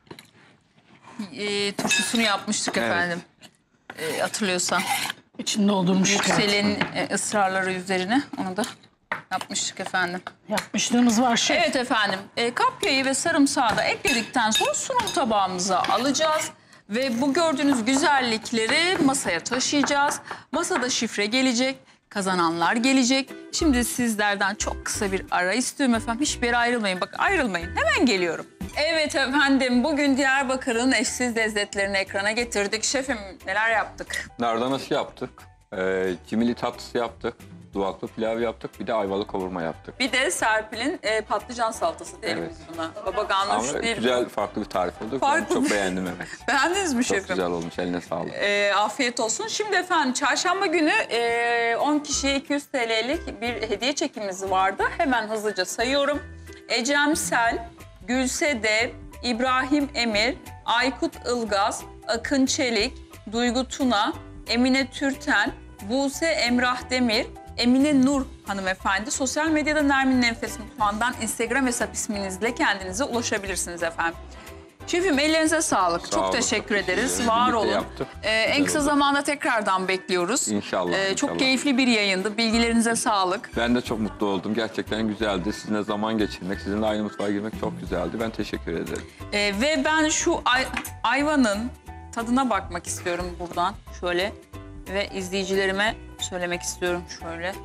A: Turşusunu yapmıştık
B: Evet.
A: efendim. Hatırlıyorsan.
C: İçinde doldurmuş.
A: Yüksel'in ısrarları üzerine onu da yapmıştık efendim.
C: Yapmışlığımız var şef.
A: Evet efendim. Kapyayı ve sarımsağı da ekledikten sonra sunum tabağımıza alacağız. Ve bu gördüğünüz güzellikleri masaya taşıyacağız. Masada şifre gelecek, kazananlar gelecek. Şimdi sizlerden çok kısa bir ara istiyorum efendim. Hiçbir yere ayrılmayın. Bak ayrılmayın. Hemen geliyorum. Evet efendim, bugün Diyarbakır'ın eşsiz lezzetlerini ekrana getirdik. Şefim, neler yaptık?
B: Nardanası yaptık. Cimili tatlısı yaptık. Duvaklı pilav yaptık. Bir de ayvalı kavurma yaptık.
A: Bir de Serpil'in patlıcan salatası diyelim
B: Evet.
A: biz buna. Baba ganoush
B: Ama
A: değil.
B: güzel, farklı bir tarif oldu.
A: Farklı.
B: Ben çok beğendim, evet.
A: Beğendiniz mi
B: Çok
A: şefim?
B: güzel olmuş. Eline sağlık.
A: Afiyet olsun. Şimdi efendim çarşamba günü 10 kişiye 200 TL'lik bir hediye çekimiz vardı. Hemen hızlıca sayıyorum. Ecem Sel, Gülse Dev, İbrahim Emir, Aykut Ilgaz, Akın Çelik, Duygu Tuna, Emine Türten, Buse Emrah Demir, Emine Nur hanımefendi. Sosyal medyada Nermin Nefes Mutfağı'ndan Instagram hesap isminizle kendinize ulaşabilirsiniz efendim. Şefim, ellerinize sağlık.
B: Sağ
A: Çok
B: olun,
A: teşekkür
B: çok
A: ederiz.
B: teşekkür
A: Var
B: ederim.
A: olun.
B: Birlikte yaptık.
A: En
B: Güzel
A: kısa
B: oldu.
A: zamanda tekrardan bekliyoruz.
B: İnşallah,
A: Çok
B: inşallah.
A: keyifli bir yayındı. Bilgilerinize sağlık.
B: Ben de çok mutlu oldum. Gerçekten güzeldi. Sizinle zaman geçirmek, sizinle aynı mutfağa girmek çok güzeldi. Ben teşekkür ederim.
A: Ve ben şu ayvanın tadına bakmak istiyorum buradan. Şöyle ve izleyicilerime söylemek istiyorum şöyle.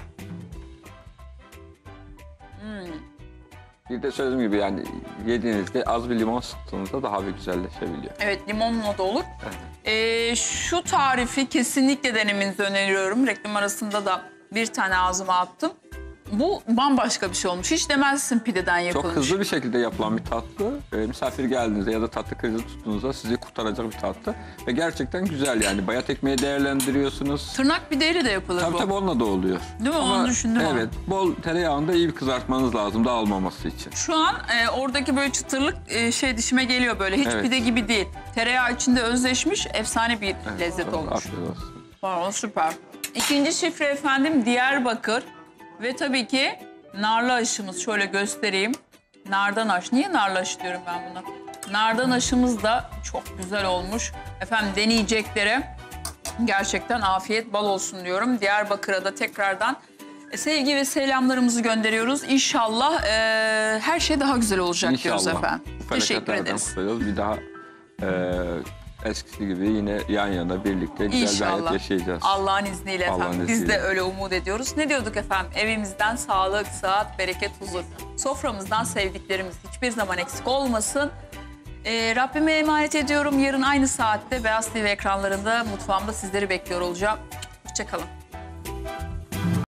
B: Bir de söylediğim gibi yani yediğinizde az bir limon sıktığınızda daha bir güzelleşebiliyor.
A: Evet, limonla da olur. Şu tarifi kesinlikle denemenizi öneriyorum. Reklam arasında da bir tane ağzıma attım. Bu bambaşka bir şey olmuş. Hiç demezsin pideden
B: Çok
A: yapılmış.
B: hızlı bir şekilde yapılan bir tatlı. Misafir geldiğinizde ya da tatlı krizi tuttuğunuzda sizi kurtaracak bir tatlı. Ve gerçekten güzel yani. Bayat ekmeği değerlendiriyorsunuz.
A: Tırnak bideri de yapılır
B: Tabii
A: bu.
B: tabii onunla da oluyor.
A: Değil mi? Onu düşündüm ama.
B: Evet. Bol tereyağında iyi bir kızartmanız lazım dağılmaması için.
A: Şu an oradaki böyle çıtırlık dişime geliyor böyle. Hiç
B: Evet.
A: pide gibi değil. Tereyağı içinde özleşmiş, efsane bir lezzet olmuş.
B: Afiyet olsun.
A: Vallahi süper. İkinci şifre efendim Diyarbakır. Ve tabii ki narlı aşımız. Şöyle göstereyim. Nardan aş. Niye narlı aşı diyorum ben buna? Nardan aşımız da çok güzel olmuş. Efendim deneyeceklere gerçekten afiyet bal olsun diyorum. Diyarbakır'a da tekrardan sevgi ve selamlarımızı gönderiyoruz. İnşallah her şey daha güzel olacak diyoruz efendim.
B: Bu
A: Teşekkür
B: felaketlerden
A: ederiz.
B: kurtuluyoruz. Bir daha eskisi gibi yine yan yana birlikte güzel bir hayat
A: İnşallah.
B: yaşayacağız.
A: Allah'ın izniyle efendim.
B: Allah'ın
A: Biz de
B: izniyle.
A: öyle umut ediyoruz. Ne diyorduk efendim? Evimizden sağlık, sıhhat, bereket, huzur. Soframızdan sevdiklerimiz hiçbir zaman eksik olmasın. Rabbime emanet ediyorum. Yarın aynı saatte Beyaz TV ekranlarında mutfağımda sizleri bekliyor olacağım. Hoşçakalın.